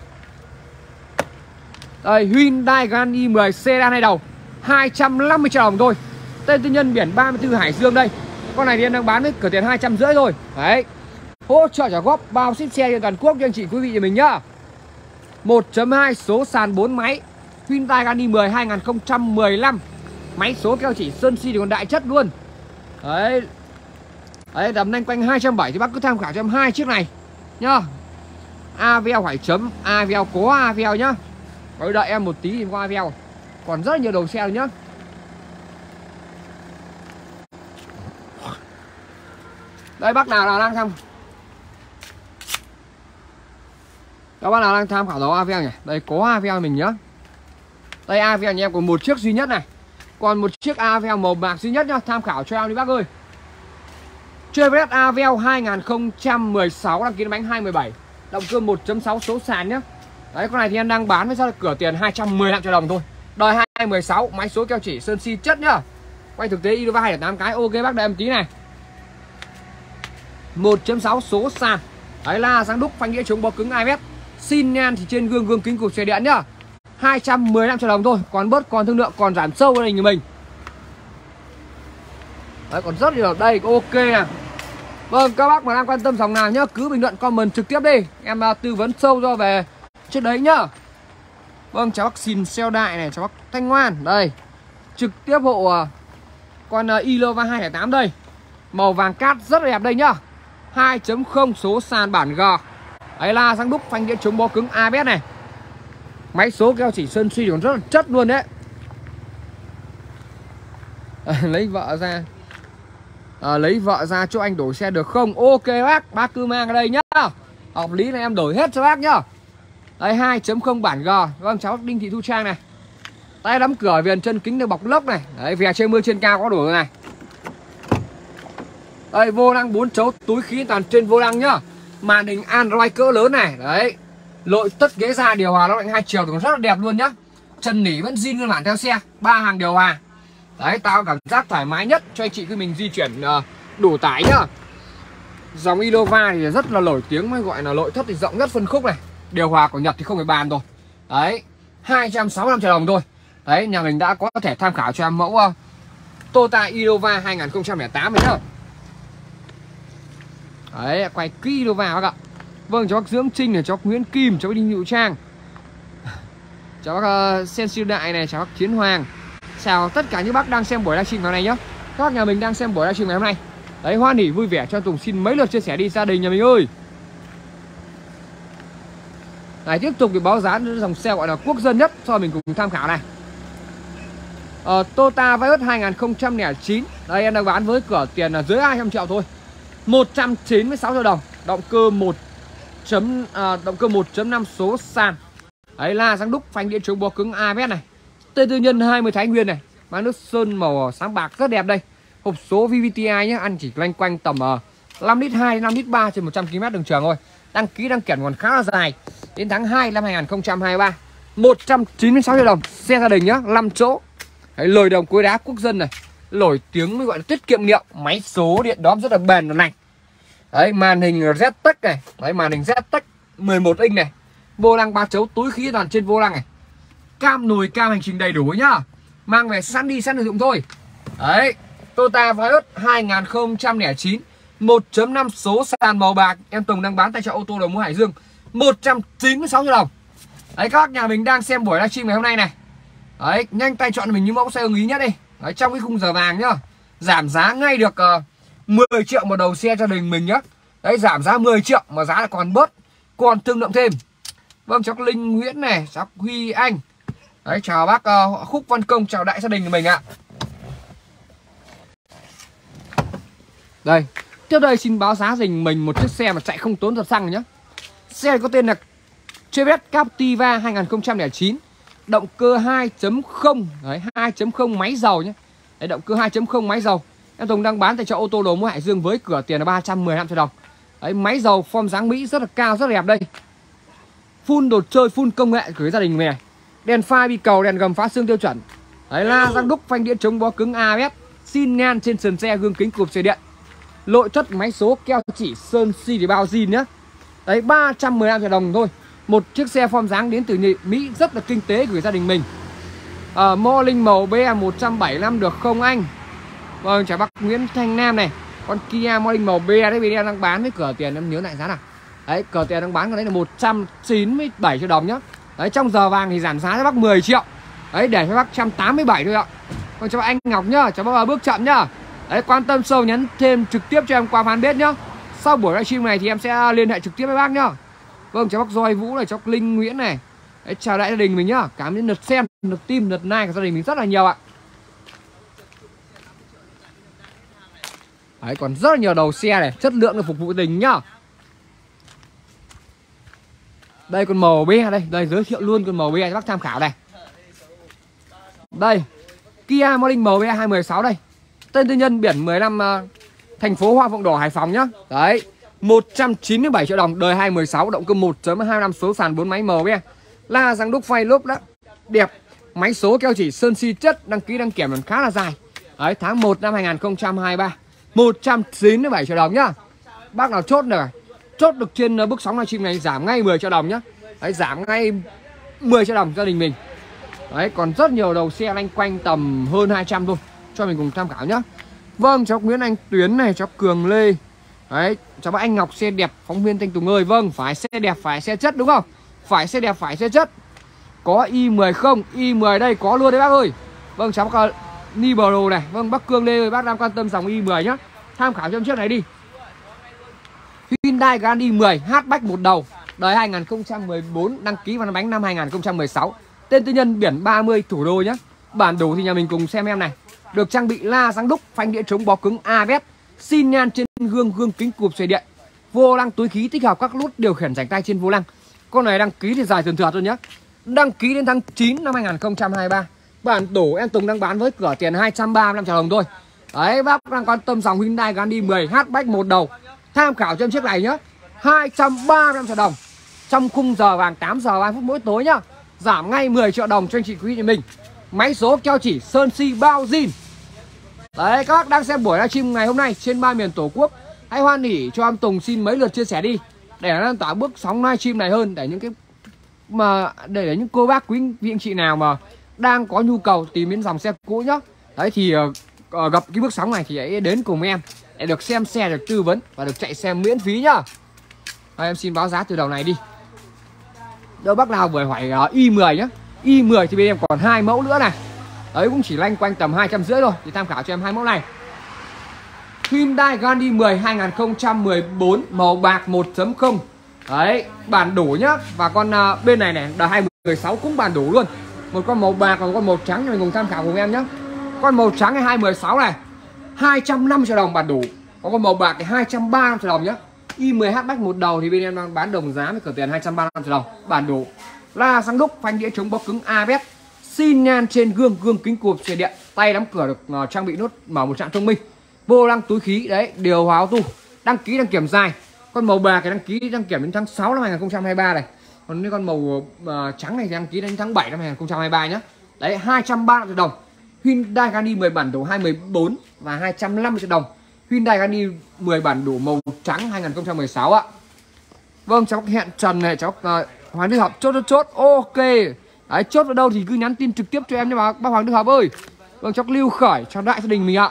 Đây, Hyundai Grand i10 sedan hay đầu, 250 triệu đồng thôi. Tên tư nhân biển 34 Hải Dương đây. Con này thì em đang bán với cửa tiền 250 thôi. Đấy. Hỗ trợ trả góp bao ship xe trên toàn quốc cho anh chị quý vị nhà mình nhá. 1.2 số sàn 4 máy, Hyundai Grand i10 2015. Máy số keo chỉ sơn xi thì còn đại chất luôn. Đấy. Đấy, tầm nhanh quanh 270 thì bác cứ tham khảo cho em hai chiếc này nhá. Aveo hỏi chấm, Aveo có Aveo nhá. Rồi đợi em một tí thì có Aveo. Còn rất nhiều đầu xe rồi nhá. Đây bác nào đang tham, các bác nào đang tham khảo đó Aveo nhỉ? Đây có Aveo mình nhá. Đây Aveo nhà em còn một chiếc duy nhất này. Còn một chiếc Aveo màu bạc duy nhất nhá, tham khảo cho em đi bác ơi. Chevrolet Aveo 2016 đăng ký bánh 217, động cơ 1.6 số sàn nhá. Đấy, con này thì em đang bán với giá cửa tiền 215 triệu đồng thôi. Đời 2016, máy số keo chỉ sơn xi chất nhá. Quay thực tế Innova 2.8 cái. Ok bác, đợi em tí này. 1.6 số sàn. Đấy, la sáng đúc, phanh đĩa chống bó cứng ABS, xin nhan thì trên gương kính cụp xe điện nhá. 215 triệu đồng thôi, còn bớt, còn thương lượng, còn giảm sâu đây nhà mình. Đấy, còn rất nhiều đây, ok nè. Vâng, các bác mà đang quan tâm dòng nào nhá, cứ bình luận comment trực tiếp đi, em tư vấn sâu cho về chiếc đấy nhá. Vâng, cháu bác xin xeo đại này, cháu bác Thanh Ngoan đây, trực tiếp hộ con Innova 2.8 đây, màu vàng cát rất là đẹp đây nhá. 2.0 số sàn bản G. Đấy, la sang đúc, phanh đĩa chống bó cứng ABS này, máy số keo chỉ sơn xi còn rất là chất luôn đấy. Lấy vợ ra, lấy vợ ra cho anh đổi xe được không? Ok bác cứ mang ở đây nhá, hợp lý là em đổi hết cho bác nhá. Đây 2.0 bản G. Vâng, cháu Đinh Thị Thu Trang này, tay đóng cửa, viền chân kính được bọc lốc này. Đấy, vè che mưa trên cao có đủ rồi này. Đây, vô lăng 4 chấu, túi khí toàn trên vô lăng nhá. Màn hình Android cỡ lớn này. Đấy, nội thất ghế da điều hòa nó lạnh 2 chiều cũng rất là đẹp luôn nhá. Chân nỉ vẫn zin nguyên bản theo xe, 3 hàng điều hòa. Đấy, tạo cảm giác thoải mái nhất cho anh chị khi mình di chuyển đủ tải nhá. Dòng Innova thì rất là nổi tiếng, mới gọi là nội thất thì rộng nhất phân khúc này. Điều hòa của Nhật thì không phải bàn rồi. Đấy, 265 triệu đồng thôi. Đấy, nhà mình đã có thể tham khảo cho em mẫu Toyota Innova 2008 này nhá. Đấy, quay kỹ Innova bác ạ. Vâng, cháu bác Dưỡng Trinh này, cháu bác Nguyễn Kim, cháu bác Đinh Hữu Trang, cháu bác Sen Siêu Đại này, cháu bác Chiến Hoàng. Chào tất cả những bác đang xem buổi livestream ngày hôm nay nhá. Các nhà mình đang xem buổi livestream ngày hôm nay. Đấy, hoan hỉ vui vẻ cho Tùng xin mấy lượt chia sẻ đi gia đình nhà mình ơi. Này, tiếp tục thì báo giá dòng xe gọi là quốc dân nhất cho mình cùng tham khảo này. Toyota Vios 2009. Đây em đang bán với cửa tiền là dưới 200 triệu thôi. 196 triệu đồng, động cơ 1.5 số sàn. Đấy, la sáng đúc, phanh đĩa chống bó cứng ABS này. Tên tư nhân 20 Thái Nguyên này, mã nước sơn màu sáng bạc rất đẹp đây. Hộp số VVTi nhé, ăn chỉ loanh quanh tầm 5 lít 2, 5 lít 3 trên 100 km đường trường thôi. Đăng ký đăng kiểm còn khá là dài, đến tháng 2 năm 2023. 196 triệu đồng, xe gia đình nhá, 5 chỗ. Đấy, lồi đồng cối đá quốc dân này, nổi tiếng mới gọi là tiết kiệm điện, máy số điện đóm rất là bền này. Đấy, màn hình ZTEC này, đấy, màn hình ZTEC 11 inch này, vô lăng 3 chấu, túi khí toàn trên vô lăng này, cam nồi cam hành trình đầy đủ nhá, mang về sẵn đi sẵn sử dụng thôi. Đấy, Toyota Vios 2009, 1.5 số sàn màu bạc, em Tùng đang bán tại chợ ô tô đầu mối Hải Dương, 196 triệu đồng. Đấy, các bác nhà mình đang xem buổi livestream ngày hôm nay này. Đấy, nhanh tay chọn mình những mẫu xe ưng ý nhất đi. Đấy, trong cái khung giờ vàng nhá. Giảm giá ngay được 10 triệu một đầu xe cho đình mình nhá. Đấy, giảm giá 10 triệu mà giá lại còn bớt, còn thương lượng thêm. Vâng, cháu Linh Nguyễn này, cháu Huy Anh. Đấy, chào bác Khúc Văn Công, chào đại gia đình của mình ạ. Đây, tiếp đây xin báo giá dành mình một chiếc xe mà chạy không tốn giật xăng nhá. Xe có tên là Chevrolet Captiva 2009, động cơ 2.0, đấy 2.0 máy dầu nhé. Đấy, động cơ 2.0 máy dầu. Em Tùng đang bán tại chợ ô tô Đầu Mối Hải Dương với cửa tiền là 315 triệu đồng. Đấy, máy dầu form dáng Mỹ rất là cao, rất là đẹp đây. Full đồ chơi, full công nghệ của gia đình mình này. Đèn pha bi cầu, đèn gầm phá xương tiêu chuẩn. Đấy, la răng đúc, phanh đĩa chống bó cứng ABS, xin nhan trên sườn xe, gương kính cụp xe điện. Nội thất máy số, keo chỉ, sơn xi thì bao zin nhá. Đấy, 315 triệu đồng thôi. Một chiếc xe form dáng đến từ Mỹ rất là kinh tế của gia đình mình. Mô Linh màu BE 175 được không anh? Vâng, chào bác Nguyễn Thanh Nam này. Con Kia Mô Linh màu BE đấy, BE đang bán với cửa tiền, em nhớ lại giá nào. Đấy, cửa tiền đang bán cái đấy là 197 triệu đồng nhá. Đấy, trong giờ vàng thì giảm giá cho bác 10 triệu. Đấy, để cho bác 187 thôi ạ. Còn cho bác anh Ngọc nhá, cho bác bước chậm nhá. Đấy, quan tâm sâu nhắn thêm trực tiếp cho em qua fanpage nhá. Sau buổi livestream này thì em sẽ liên hệ trực tiếp với bác nhá. Vâng, cháu bác Doai Vũ này, cháu Linh Nguyễn này. Đấy, chào đại gia đình mình nhá. Cảm ơn lượt xem, lượt tim, lượt like của gia đình mình rất là nhiều ạ. Đấy, còn rất là nhiều đầu xe này, chất lượng để phục vụ tình nhá. Đây con màu BE đây, đây giới thiệu luôn con màu BE cho bác tham khảo này. Đây, Kia Morning màu BE 216 đây. Tên tư nhân biển 15 thành phố Hoa Phượng Đỏ, Hải Phòng nhá. Đấy, 197 triệu đồng, đời 2016, động cơ 1.25 số sàn 4 máy màu BE. La răng đúc phay lốp đó đẹp, máy số keo chỉ sơn xi chất, đăng ký đăng kiểm còn khá là dài. Đấy, tháng 1 năm 2023, 197 triệu đồng nhá. Bác nào chốt được, chốt được trên bước sóng livestream này giảm ngay 10 triệu đồng nhá. Đấy, giảm ngay 10 triệu đồng gia đình mình. Đấy, còn rất nhiều đầu xe lanh quanh tầm hơn 200 thôi, cho mình cùng tham khảo nhá. Vâng, cháu Nguyễn Anh Tuyến này, cháu Cường Lê. Đấy, cháu bác anh Ngọc, xe đẹp phóng viên Thanh Tùng ơi. Vâng, phải xe đẹp, phải xe chất đúng không? Phải xe đẹp, phải xe chất. Có i10 không? i10 đây có luôn đấy bác ơi. Vâng, cháu bác Nibro này. Vâng, bác Cương Lê ơi, bác đang quan tâm dòng i10 nhá. Tham khảo cho em chiếc này đi. Hyundai Grand i10 hatchback một đầu, đời 2014, đăng ký và bánh năm 2016. Tên tư nhân biển 30 Thủ Đô nhá. Bản đủ thì nhà mình cùng xem em này. Được trang bị la răng đúc, phanh đĩa chống bó cứng ABS, xin nhan trên gương kính cụp xoay điện. Vô lăng túi khí tích hợp các nút điều khiển rảnh tay trên vô lăng. Con này đăng ký thì dài thường thượt thôi nhá. Đăng ký đến tháng 9 năm 2023. Bản đủ em Tùng đang bán với cửa tiền 235 triệu đồng thôi. Đấy, bác đang quan tâm dòng Hyundai Grand i10 hatchback một đầu, tham khảo cho em chiếc này nhá. 235 triệu đồng. Trong khung giờ vàng 8 giờ 30 phút mỗi tối nhá. Giảm ngay 10 triệu đồng cho anh chị quý vị mình. Máy số keo chỉ sơn xi bao zin. Đấy, các bác đang xem buổi livestream ngày hôm nay trên 3 miền Tổ quốc, hãy hoan hỉ cho em Tùng xin mấy lượt chia sẻ đi để lan tỏa bước sóng livestream này hơn, để những cái mà để những cô bác quý vị anh chị nào mà đang có nhu cầu tìm đến dòng xe cũ nhá. Đấy thì gặp cái bước sóng này thì hãy đến cùng em để được xem xe, được tư vấn và được chạy xe miễn phí nhá. Đây, em xin báo giá từ đầu này đi. Đâu bác nào vừa hỏi i10 nhá. i10 thì bên em còn 2 mẫu nữa này. Đấy, cũng chỉ lanh quanh tầm 250 thôi, thì tham khảo cho em 2 mẫu này. Hyundai Grand i10 2014 màu bạc 1.0. Đấy, bản đủ nhá. Và con bên này này, đời 2016 cũng bản đủ luôn. Một con màu bạc và một con màu trắng, mình cùng tham khảo cùng em nhé. Con màu trắng này 2016 này 250 triệu đồng bản đủ. Có con màu bạc thì 235 triệu đồng nhá. i10 hatchback một đầu thì bên em đang bán đồng giá với cửa tiền 235 triệu đồng bản đủ. La răng đúc, phanh đĩa chống bó cứng ABS, xin nhan trên gương kính cụp xe điện, tay đóng cửa được trang bị nút mở một trạng thông minh, vô lăng túi khí đấy, điều hòa auto, đăng ký đăng kiểm dài. Con màu bạc cái đăng ký đăng kiểm đến tháng 6 năm 2023 này. Còn cái con màu trắng này thì đăng ký đến tháng 7 năm 2023 nhá. Đấy, 230 triệu đồng. Hyundai Grand i10 bản đồ 2014 và 250 triệu đồng. Hyundai Grand i10 bản đồ màu trắng 2016 ạ. Vâng, cháu hẹn Trần này, cháu Hoàng Đức Hợp chốt. Ok. Đấy, chốt vào đâu thì cứ nhắn tin trực tiếp cho em nha bác Hoàng Đức Hợp ơi. Vâng, cháu Lưu Khởi, chào đại gia đình mình ạ.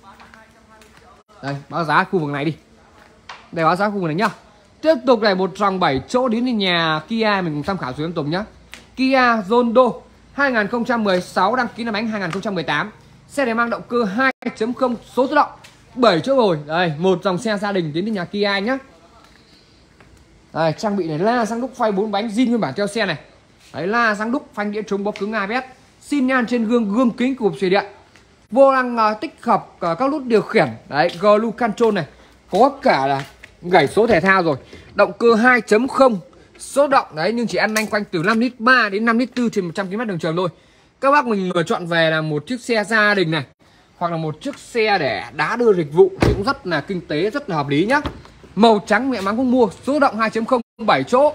Đây, báo giá khu vực này đi. Đây, báo giá khu vực này nhá. Tiếp tục này, một dòng 7 chỗ đến nhà Kia mình cùng tham khảo số em Tùng nhá. Kia Rondo 2016, đăng ký năm bánh 2018. Xe này mang động cơ 2.0 số tự động, 7 chỗ ngồi. Đây, một dòng xe gia đình đến từ nhà Kia nhá. Đây, trang bị này la xăng đúc phay 4 bánh zin nguyên bản theo xe này. Đấy, la xăng đúc phanh đĩa chống bó cứng ABS, xin nhan trên gương kính của hộp xì điện. Vô lăng tích hợp các nút điều khiển. Đấy, Glue Control này. Có cả là gảy số thể thao rồi. Động cơ 2.0 số động đấy, nhưng chỉ ăn nhanh quanh từ 5 lít 3 đến 5 lít 4 trên 100 km đường trường thôi. Các bác mình lựa chọn về là một chiếc xe gia đình này, hoặc là một chiếc xe để đá đưa dịch vụ thì cũng rất là kinh tế, rất là hợp lý nhá. Màu trắng mẹ mắng cũng mua, số động 2.0 7 chỗ,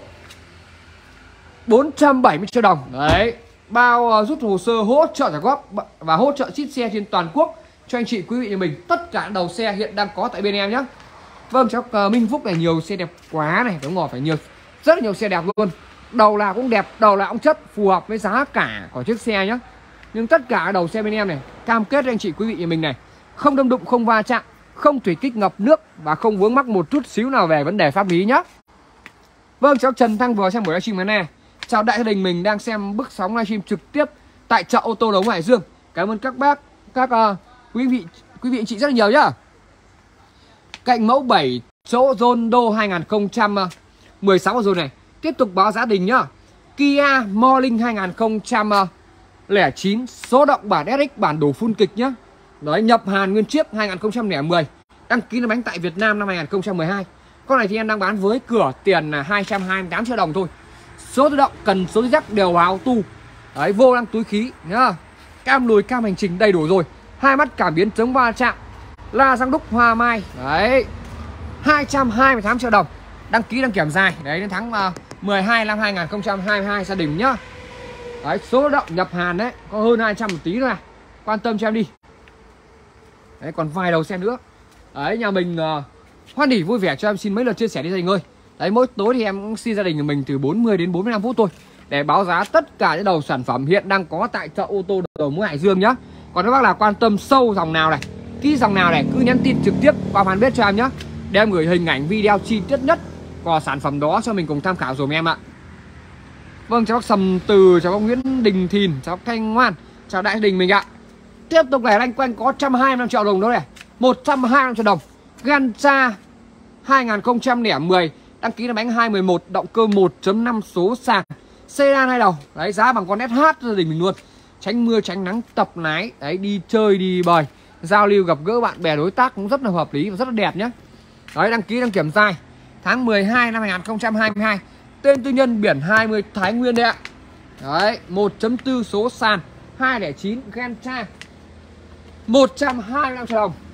470 triệu đồng. Đấy, bao rút hồ sơ hỗ trợ trả góp và hỗ trợ ship xe trên toàn quốc cho anh chị quý vị nhà mình. Tất cả đầu xe hiện đang có tại bên em nhé. Vâng, cháu Minh Phúc này nhiều xe đẹp quá này, đúng rồi, phải nhiều, rất là nhiều xe đẹp luôn. Đầu nào cũng đẹp, đầu nào cũng chất, phù hợp với giá cả của chiếc xe nhé. Nhưng tất cả đầu xe bên em này cam kết anh chị quý vị nhà mình này, không đâm đụng, không va chạm, không thủy kích ngập nước và không vướng mắc một chút xíu nào về vấn đề pháp lý nhé. Vâng, cháu Trần Thăng vừa xem buổi livestream ngày nay. Chào đại gia đình mình đang xem bức sóng livestream trực tiếp tại chợ ô tô Đồng Hải Dương. Cảm ơn các bác, các quý vị anh chị rất là nhiều nhá. Cạnh mẫu 7 chỗ Rondo 2016 rồi này. Tiếp tục báo giá đình nhá. Kia Morning 2009 số động bản SX bản đồ full kịch nhá. Đấy, nhập Hàn nguyên chiếc 2010, đăng ký năm bánh tại Việt Nam năm 2012. Con này thì em đang bán với cửa tiền là 228 triệu đồng thôi. Số tự động, cần số dắt đều áo tu. Đấy, vô lăng túi khí nhá. Cam lùi, cam hành trình đầy đủ rồi. Hai mắt cảm biến chống va chạm, la xăng đúc hoa mai. Đấy, 228 triệu đồng. Đăng ký đăng kiểm dài đấy đến tháng 12 năm 2022 gia đình nhá. Đấy, số động nhập Hàn đấy, có hơn 200 một tí nữa này. Quan tâm cho em đi. Đấy, còn vài đầu xe nữa. Đấy, nhà mình hoan hỉ vui vẻ cho em xin mấy lượt chia sẻ đi gia đình ơi. Đấy, mỗi tối thì em cũng xin gia đình của mình từ 40 đến 45 phút thôi để báo giá tất cả những đầu sản phẩm hiện đang có tại chợ ô tô Đầu Mối Hải Dương nhá. Còn các bác là quan tâm sâu dòng nào này, kỹ dòng nào này, cứ nhắn tin trực tiếp qua fanpage cho em nhá, để em gửi hình ảnh video chi tiết nhất của sản phẩm đó cho mình cùng tham khảo dùm em ạ. Vâng, chào bác Sầm Từ, chào bác Nguyễn Đình Thìn, chào bác Thanh Ngoan, chào đại gia đình mình ạ. Tiếp tục này anh quanh có 125 triệu đồng đó này, 125 triệu đồng. Gancha 2010, đăng ký là bánh 211, động cơ 1.5 số sàn, sedan 2 đầu. Đấy, giá bằng con SH gia đình mình luôn. Tránh mưa tránh nắng, tập lái, đấy, đi chơi đi bời, giao lưu gặp gỡ bạn bè đối tác cũng rất là hợp lý và rất là đẹp nhé. Đấy, đăng ký đăng kiểm dài tháng 12 năm 2022. Tên tư nhân biển 20 Thái Nguyên đấy ạ. Đấy, 1.4 số sàn, 209 Gancha, 125 triệu đồng.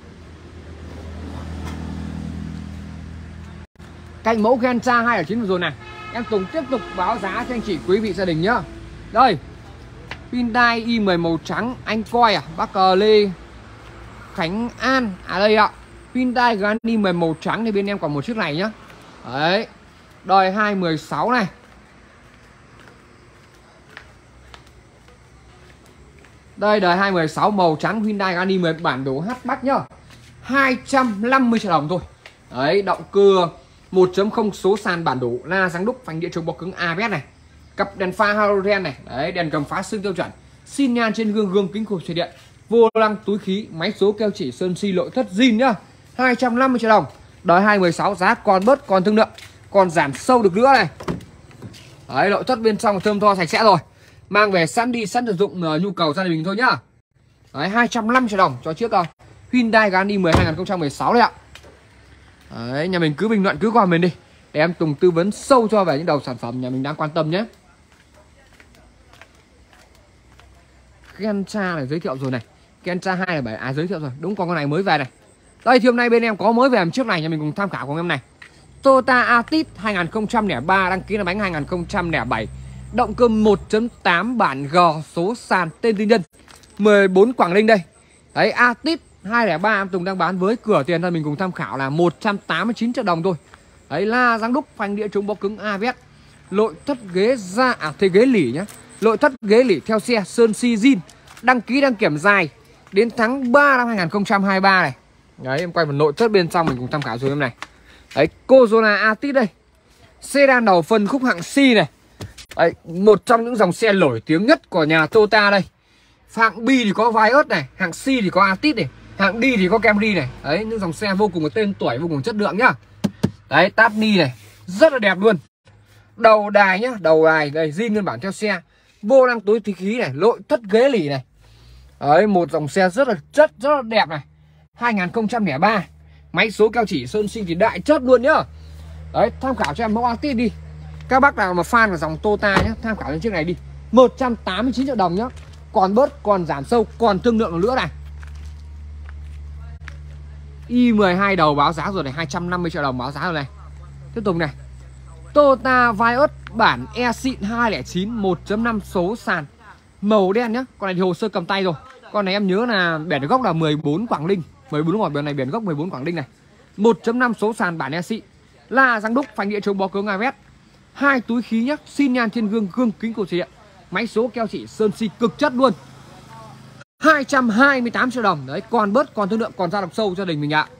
Cạnh mẫu Gancha 209 vừa rồi này, em Tùng tiếp tục báo giá cho anh chị quý vị gia đình nhá. Đây, Hyundai i10 màu trắng, anh coi à, bác Lê Khánh An à đây ạ. Hyundai Grand i10 màu trắng thì bên em còn một chiếc này nhá. Đấy, đời 2016 này. Đây, đời 2016 màu trắng Hyundai Grand i10 bản đồ hatchback nhá. 250 triệu đồng thôi. Đấy, động cơ 1.0 số sàn bản đồ, la răng đúc, phanh đĩa chống bó cứng ABS này, cặp đèn pha halogen này, đấy, đèn cầm phá xương tiêu chuẩn, xin nhan trên gương kính hộp xe điện, vô lăng túi khí, máy số keo chỉ sơn xi nội thất zin nhá. 250 triệu đồng. Đời 2016 giá còn bớt, còn thương lượng, còn giảm sâu được nữa này. Đấy, nội thất bên trong thơm tho sạch sẽ rồi. Mang về sẵn đi sẵn sử dụng nhu cầu gia đình mình thôi nhá. Đấy, 250 triệu đồng cho chiếc Hyundai Grand i10 2016 đấy ạ. Đấy, nhà mình cứ bình luận, cứ comment đi để em Tùng tư vấn sâu cho về những đầu sản phẩm nhà mình đang quan tâm nhé. Gancha này giới thiệu rồi này, Gancha 207 giới thiệu rồi, đúng, còn con này mới về này. Đây thì hôm nay bên em có mới về một chiếc này, nhà mình cùng tham khảo cùng em này. Toyota Altis 2003, đăng ký là bánh 2007, động cơ 1.8 bản G, số sàn, tên tư nhân 14 Quảng Ninh đây. Đấy, Altis 203 em Tùng đang bán với cửa tiền thôi mình cùng tham khảo là 189 triệu đồng thôi. Đấy, la răng đúc, phanh đĩa chống bó cứng ABS, nội thất ghế da thế ghế lỉ nhá. Nội thất ghế lỉ theo xe, sơn xi zin, đăng ký đăng kiểm dài đến tháng 3 năm 2023 này. Đấy, em quay một nội thất bên trong mình cùng tham khảo rồi em này. Đấy, Corolla Altis đây. Sedan đầu phân khúc hạng C này. Đấy, một trong những dòng xe nổi tiếng nhất của nhà Toyota đây. Hạng B thì có Vios này, hạng C thì có Altis này, hạng D thì có Camry này. Đấy, những dòng xe vô cùng có tên tuổi, vô cùng chất lượng nhá. Đấy, Tadni này, rất là đẹp luôn. Đầu đài nhá, đầu đài đây zin nguyên bản theo xe. Vô lăng túi khí này, nội thất ghế lỉ này. Đấy, một dòng xe rất là đẹp này. 2003. Máy số keo chỉ sơn sinh thì đại chất luôn nhá. Đấy, tham khảo cho em mẫu Altis đi. Các bác nào mà fan của dòng Toyota nhá, tham khảo lên chiếc này đi. 189 triệu đồng nhá. Còn bớt, còn giảm sâu, còn thương lượng nữa này. i12 đầu báo giá rồi này, 250 triệu đồng báo giá rồi này. Tiếp tục này. Toyota Vios bản E xịn 209 1.5 số sàn màu đen nhá. Con này thì hồ sơ cầm tay rồi. Con này em nhớ là biển gốc là 14 Quảng Ninh. 14 đúng rồi, biển này biển gốc 14 Quảng Ninh này. 1.5 số sàn bản E xịn. La răng đúc, phanh đĩa chống bó cứng ABS. 2 túi khí nhá, xin nhan trên gương, gương kính cổ điện. Máy số keo chỉ sơn xi cực chất luôn. 228 triệu đồng. Đấy, còn bớt, còn thương lượng, còn ra độc sâu cho đình mình ạ.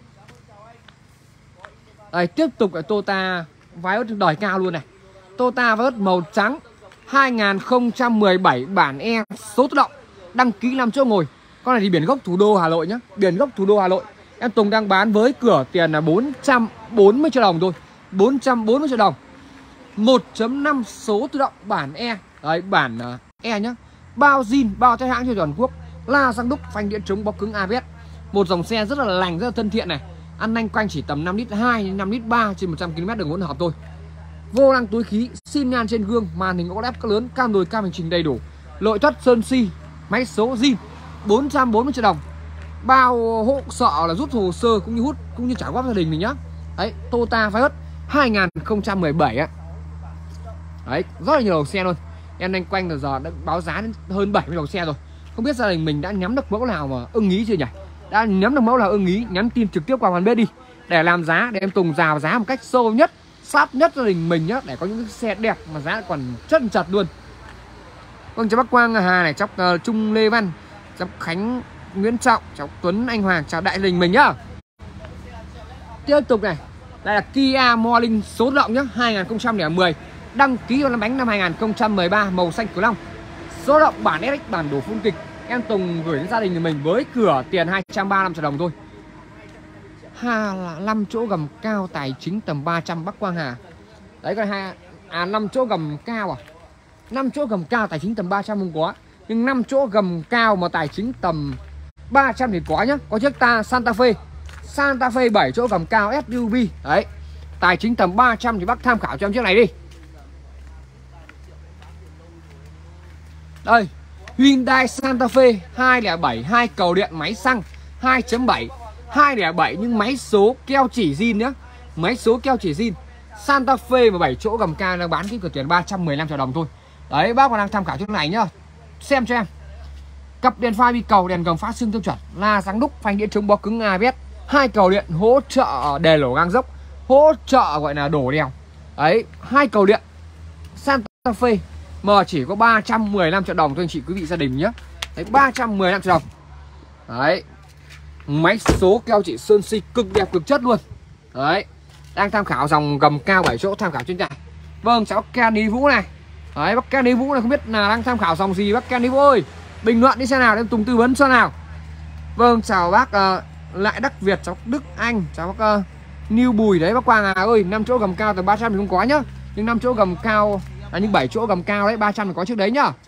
Đây, tiếp tục là Toyota Vios đời cao luôn này. Toyota Vios màu trắng 2017 bản E số tự động, đăng ký 5 chỗ ngồi. Con này thì biển gốc thủ đô Hà Nội nhá, biển gốc thủ đô Hà Nội. Em Tùng đang bán với cửa tiền là 440 triệu đồng thôi. 440 triệu đồng. 1.5 số tự động bản E. Đấy, bản E nhá. Bao zin, bao trái hãng cho toàn quốc. La răng đúc, phanh đĩa chống bó cứng ABS. Một dòng xe rất là lành, rất là thân thiện này. Ăn nhanh quanh chỉ tầm 5 lít 2 đến 5 lít 3 trên 100 km đường hỗn hợp thôi. Vô lăng túi khí, xin nhan trên gương, màn hình OLED cỡ lớn, cam đồi cam hành trình đầy đủ. Nội thất sơn si, máy số zin, 440 triệu đồng. Bao hỗ trợ là rút hồ sơ cũng như hút cũng như trả góp gia đình mình nhá. Đấy, Toyota Vios 2017 á. Đấy, rất là nhiều đầu xe luôn. Em nhanh quanh là giờ đã báo giá đến hơn 70 đầu xe rồi. Không biết gia đình mình đã nhắm được mẫu nào mà ưng ý chưa nhỉ? Đã nhắm được mẫu nào ưng ý, nhắn tin trực tiếp qua fanpage đi để làm giá, để em Tùng rào giá một cách sâu nhất, sát nhất gia đình mình nhá, để có những xe đẹp mà giá còn chất chặt luôn. Vâng, cháu Bắc Quang Hà này, cháu Trung Lê Văn, cháu Khánh Nguyễn Trọng, cháu Tuấn Anh Hoàng, chào đại đình mình nhá. Tiếp tục này, đây là Kia Morning số tự động nhá, 2010, đăng ký vào năm bánh năm 2013, màu xanh cửu long. Số tự động bản SX, bản đồ phun kịch. Em Tùng gửi đến gia đình của mình với cửa tiền 235 triệu đồng thôi. 5 chỗ gầm cao, tài chính tầm 300 Bắc Quang Hà. Đấy, còn 5 chỗ gầm cao à? 5 chỗ gầm cao tài chính tầm 300 không có. Nhưng 5 chỗ gầm cao mà tài chính tầm 300 thì có nhá. Có chiếc Santa Fe. Santa Fe 7 chỗ gầm cao SUV. Đấy, tài chính tầm 300 thì bác tham khảo cho em chiếc này đi. Đây, Hyundai Santa Fe 207, 2 cầu điện, máy xăng 2.7, 207 nhưng máy số keo chỉ zin nhá. Máy số keo chỉ zin. Santa Fe 17 chỗ gầm cao đang bán cái cửa tiền 315 triệu đồng thôi. Đấy, bác còn đang tham khảo chiếc này nhá. Xem cho em. Cặp đèn pha bi cầu, đèn gầm phát xương tiêu chuẩn, la răng đúc, phanh đĩa chống bó cứng ABS, 2 cầu điện hỗ trợ đè lổ gang dốc, hỗ trợ gọi là đổ đèo. Đấy, 2 cầu điện Santa Fe mà chỉ có 315 triệu đồng thôi anh chị quý vị gia đình nhé. Đấy, 315 triệu đồng. Đấy, máy số keo chỉ sơn si cực đẹp cực chất luôn. Đấy, đang tham khảo dòng gầm cao 7 chỗ, tham khảo trên này. Vâng, cháu Kenny Vũ này. Đấy, bác Kenny Vũ này không biết là đang tham khảo dòng gì bác Kenny Vũ ơi. Bình luận đi xem nào, em Tùng tư vấn xem nào. Vâng, chào bác Lại Đắc Việt, cháu Đức Anh, cháu bác New Bùi. Đấy bác Quang Hà ơi, 5 chỗ gầm cao từ 300 thì không có nhá. Nhưng 5 chỗ gầm cao nhưng 7 chỗ gầm cao đấy 300 thì có trước đấy nhá.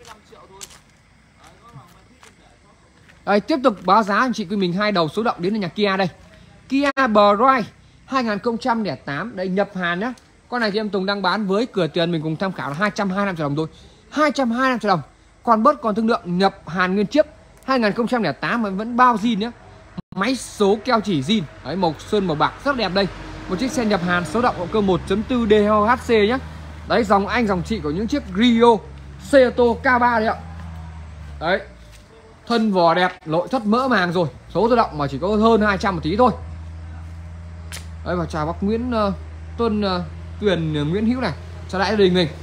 Đây, tiếp tục báo giá anh chị quý mình 2 đầu số động đến từ nhà Kia đây. Kia Pride 2008 đây, nhập Hàn nhá. Con này thì em Tùng đang bán với cửa tiền mình cùng tham khảo là 225 triệu đồng thôi. 225 triệu đồng. Còn bớt còn thương lượng, nhập Hàn nguyên chiếc 2008 mà vẫn bao zin nhá. Máy số keo chỉ zin. Đấy, màu sơn màu bạc rất đẹp đây. Một chiếc xe nhập Hàn số động động cơ 1.4 DHC nhá. Đấy, dòng anh dòng chị của những chiếc Rio, Seato K3 đấy ạ. Đấy, thân vỏ đẹp, nội thất mỡ màng rồi, số tự động mà chỉ có hơn 200 một tí thôi. Đấy, và chào bác Nguyễn Tuân Tuyền Nguyễn Hữu này, chào đại gia đình mình.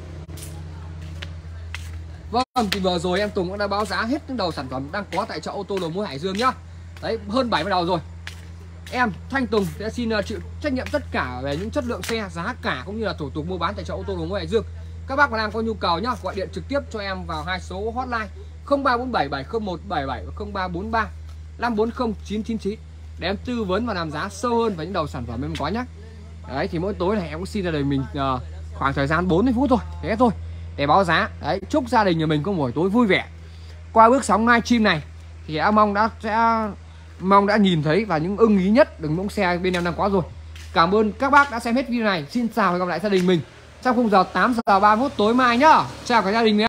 Vâng, thì vừa rồi em Tùng cũng đã báo giá hết những đầu sản phẩm đang có tại chợ ô tô đầu mối Hải Dương nhá. Đấy, hơn 70 đầu rồi. Em Thanh Tùng sẽ xin chịu trách nhiệm tất cả về những chất lượng xe, giá cả cũng như là thủ tục mua bán tại chợ ô tô đầu mối Hải Dương. Các bác mà đang có nhu cầu nhá, gọi điện trực tiếp cho em vào 2 số hotline 0347 701 77 và 0343 540 999 để em tư vấn và làm giá sâu hơn về những đầu sản phẩm em có nhá. Đấy thì mỗi tối này em cũng xin ra đời mình khoảng thời gian 40 phút thôi, thế thôi để báo giá. Đấy, chúc gia đình nhà mình có một buổi tối vui vẻ. Qua bước sóng live stream này thì mong đã nhìn thấy và những ưng ý nhất đừng mẫu xe bên em đang có rồi. Cảm ơn các bác đã xem hết video này. Xin chào và hẹn gặp lại gia đình mình trong khung giờ 8 giờ 30 phút tối mai nhá. Chào cả gia đình nhé.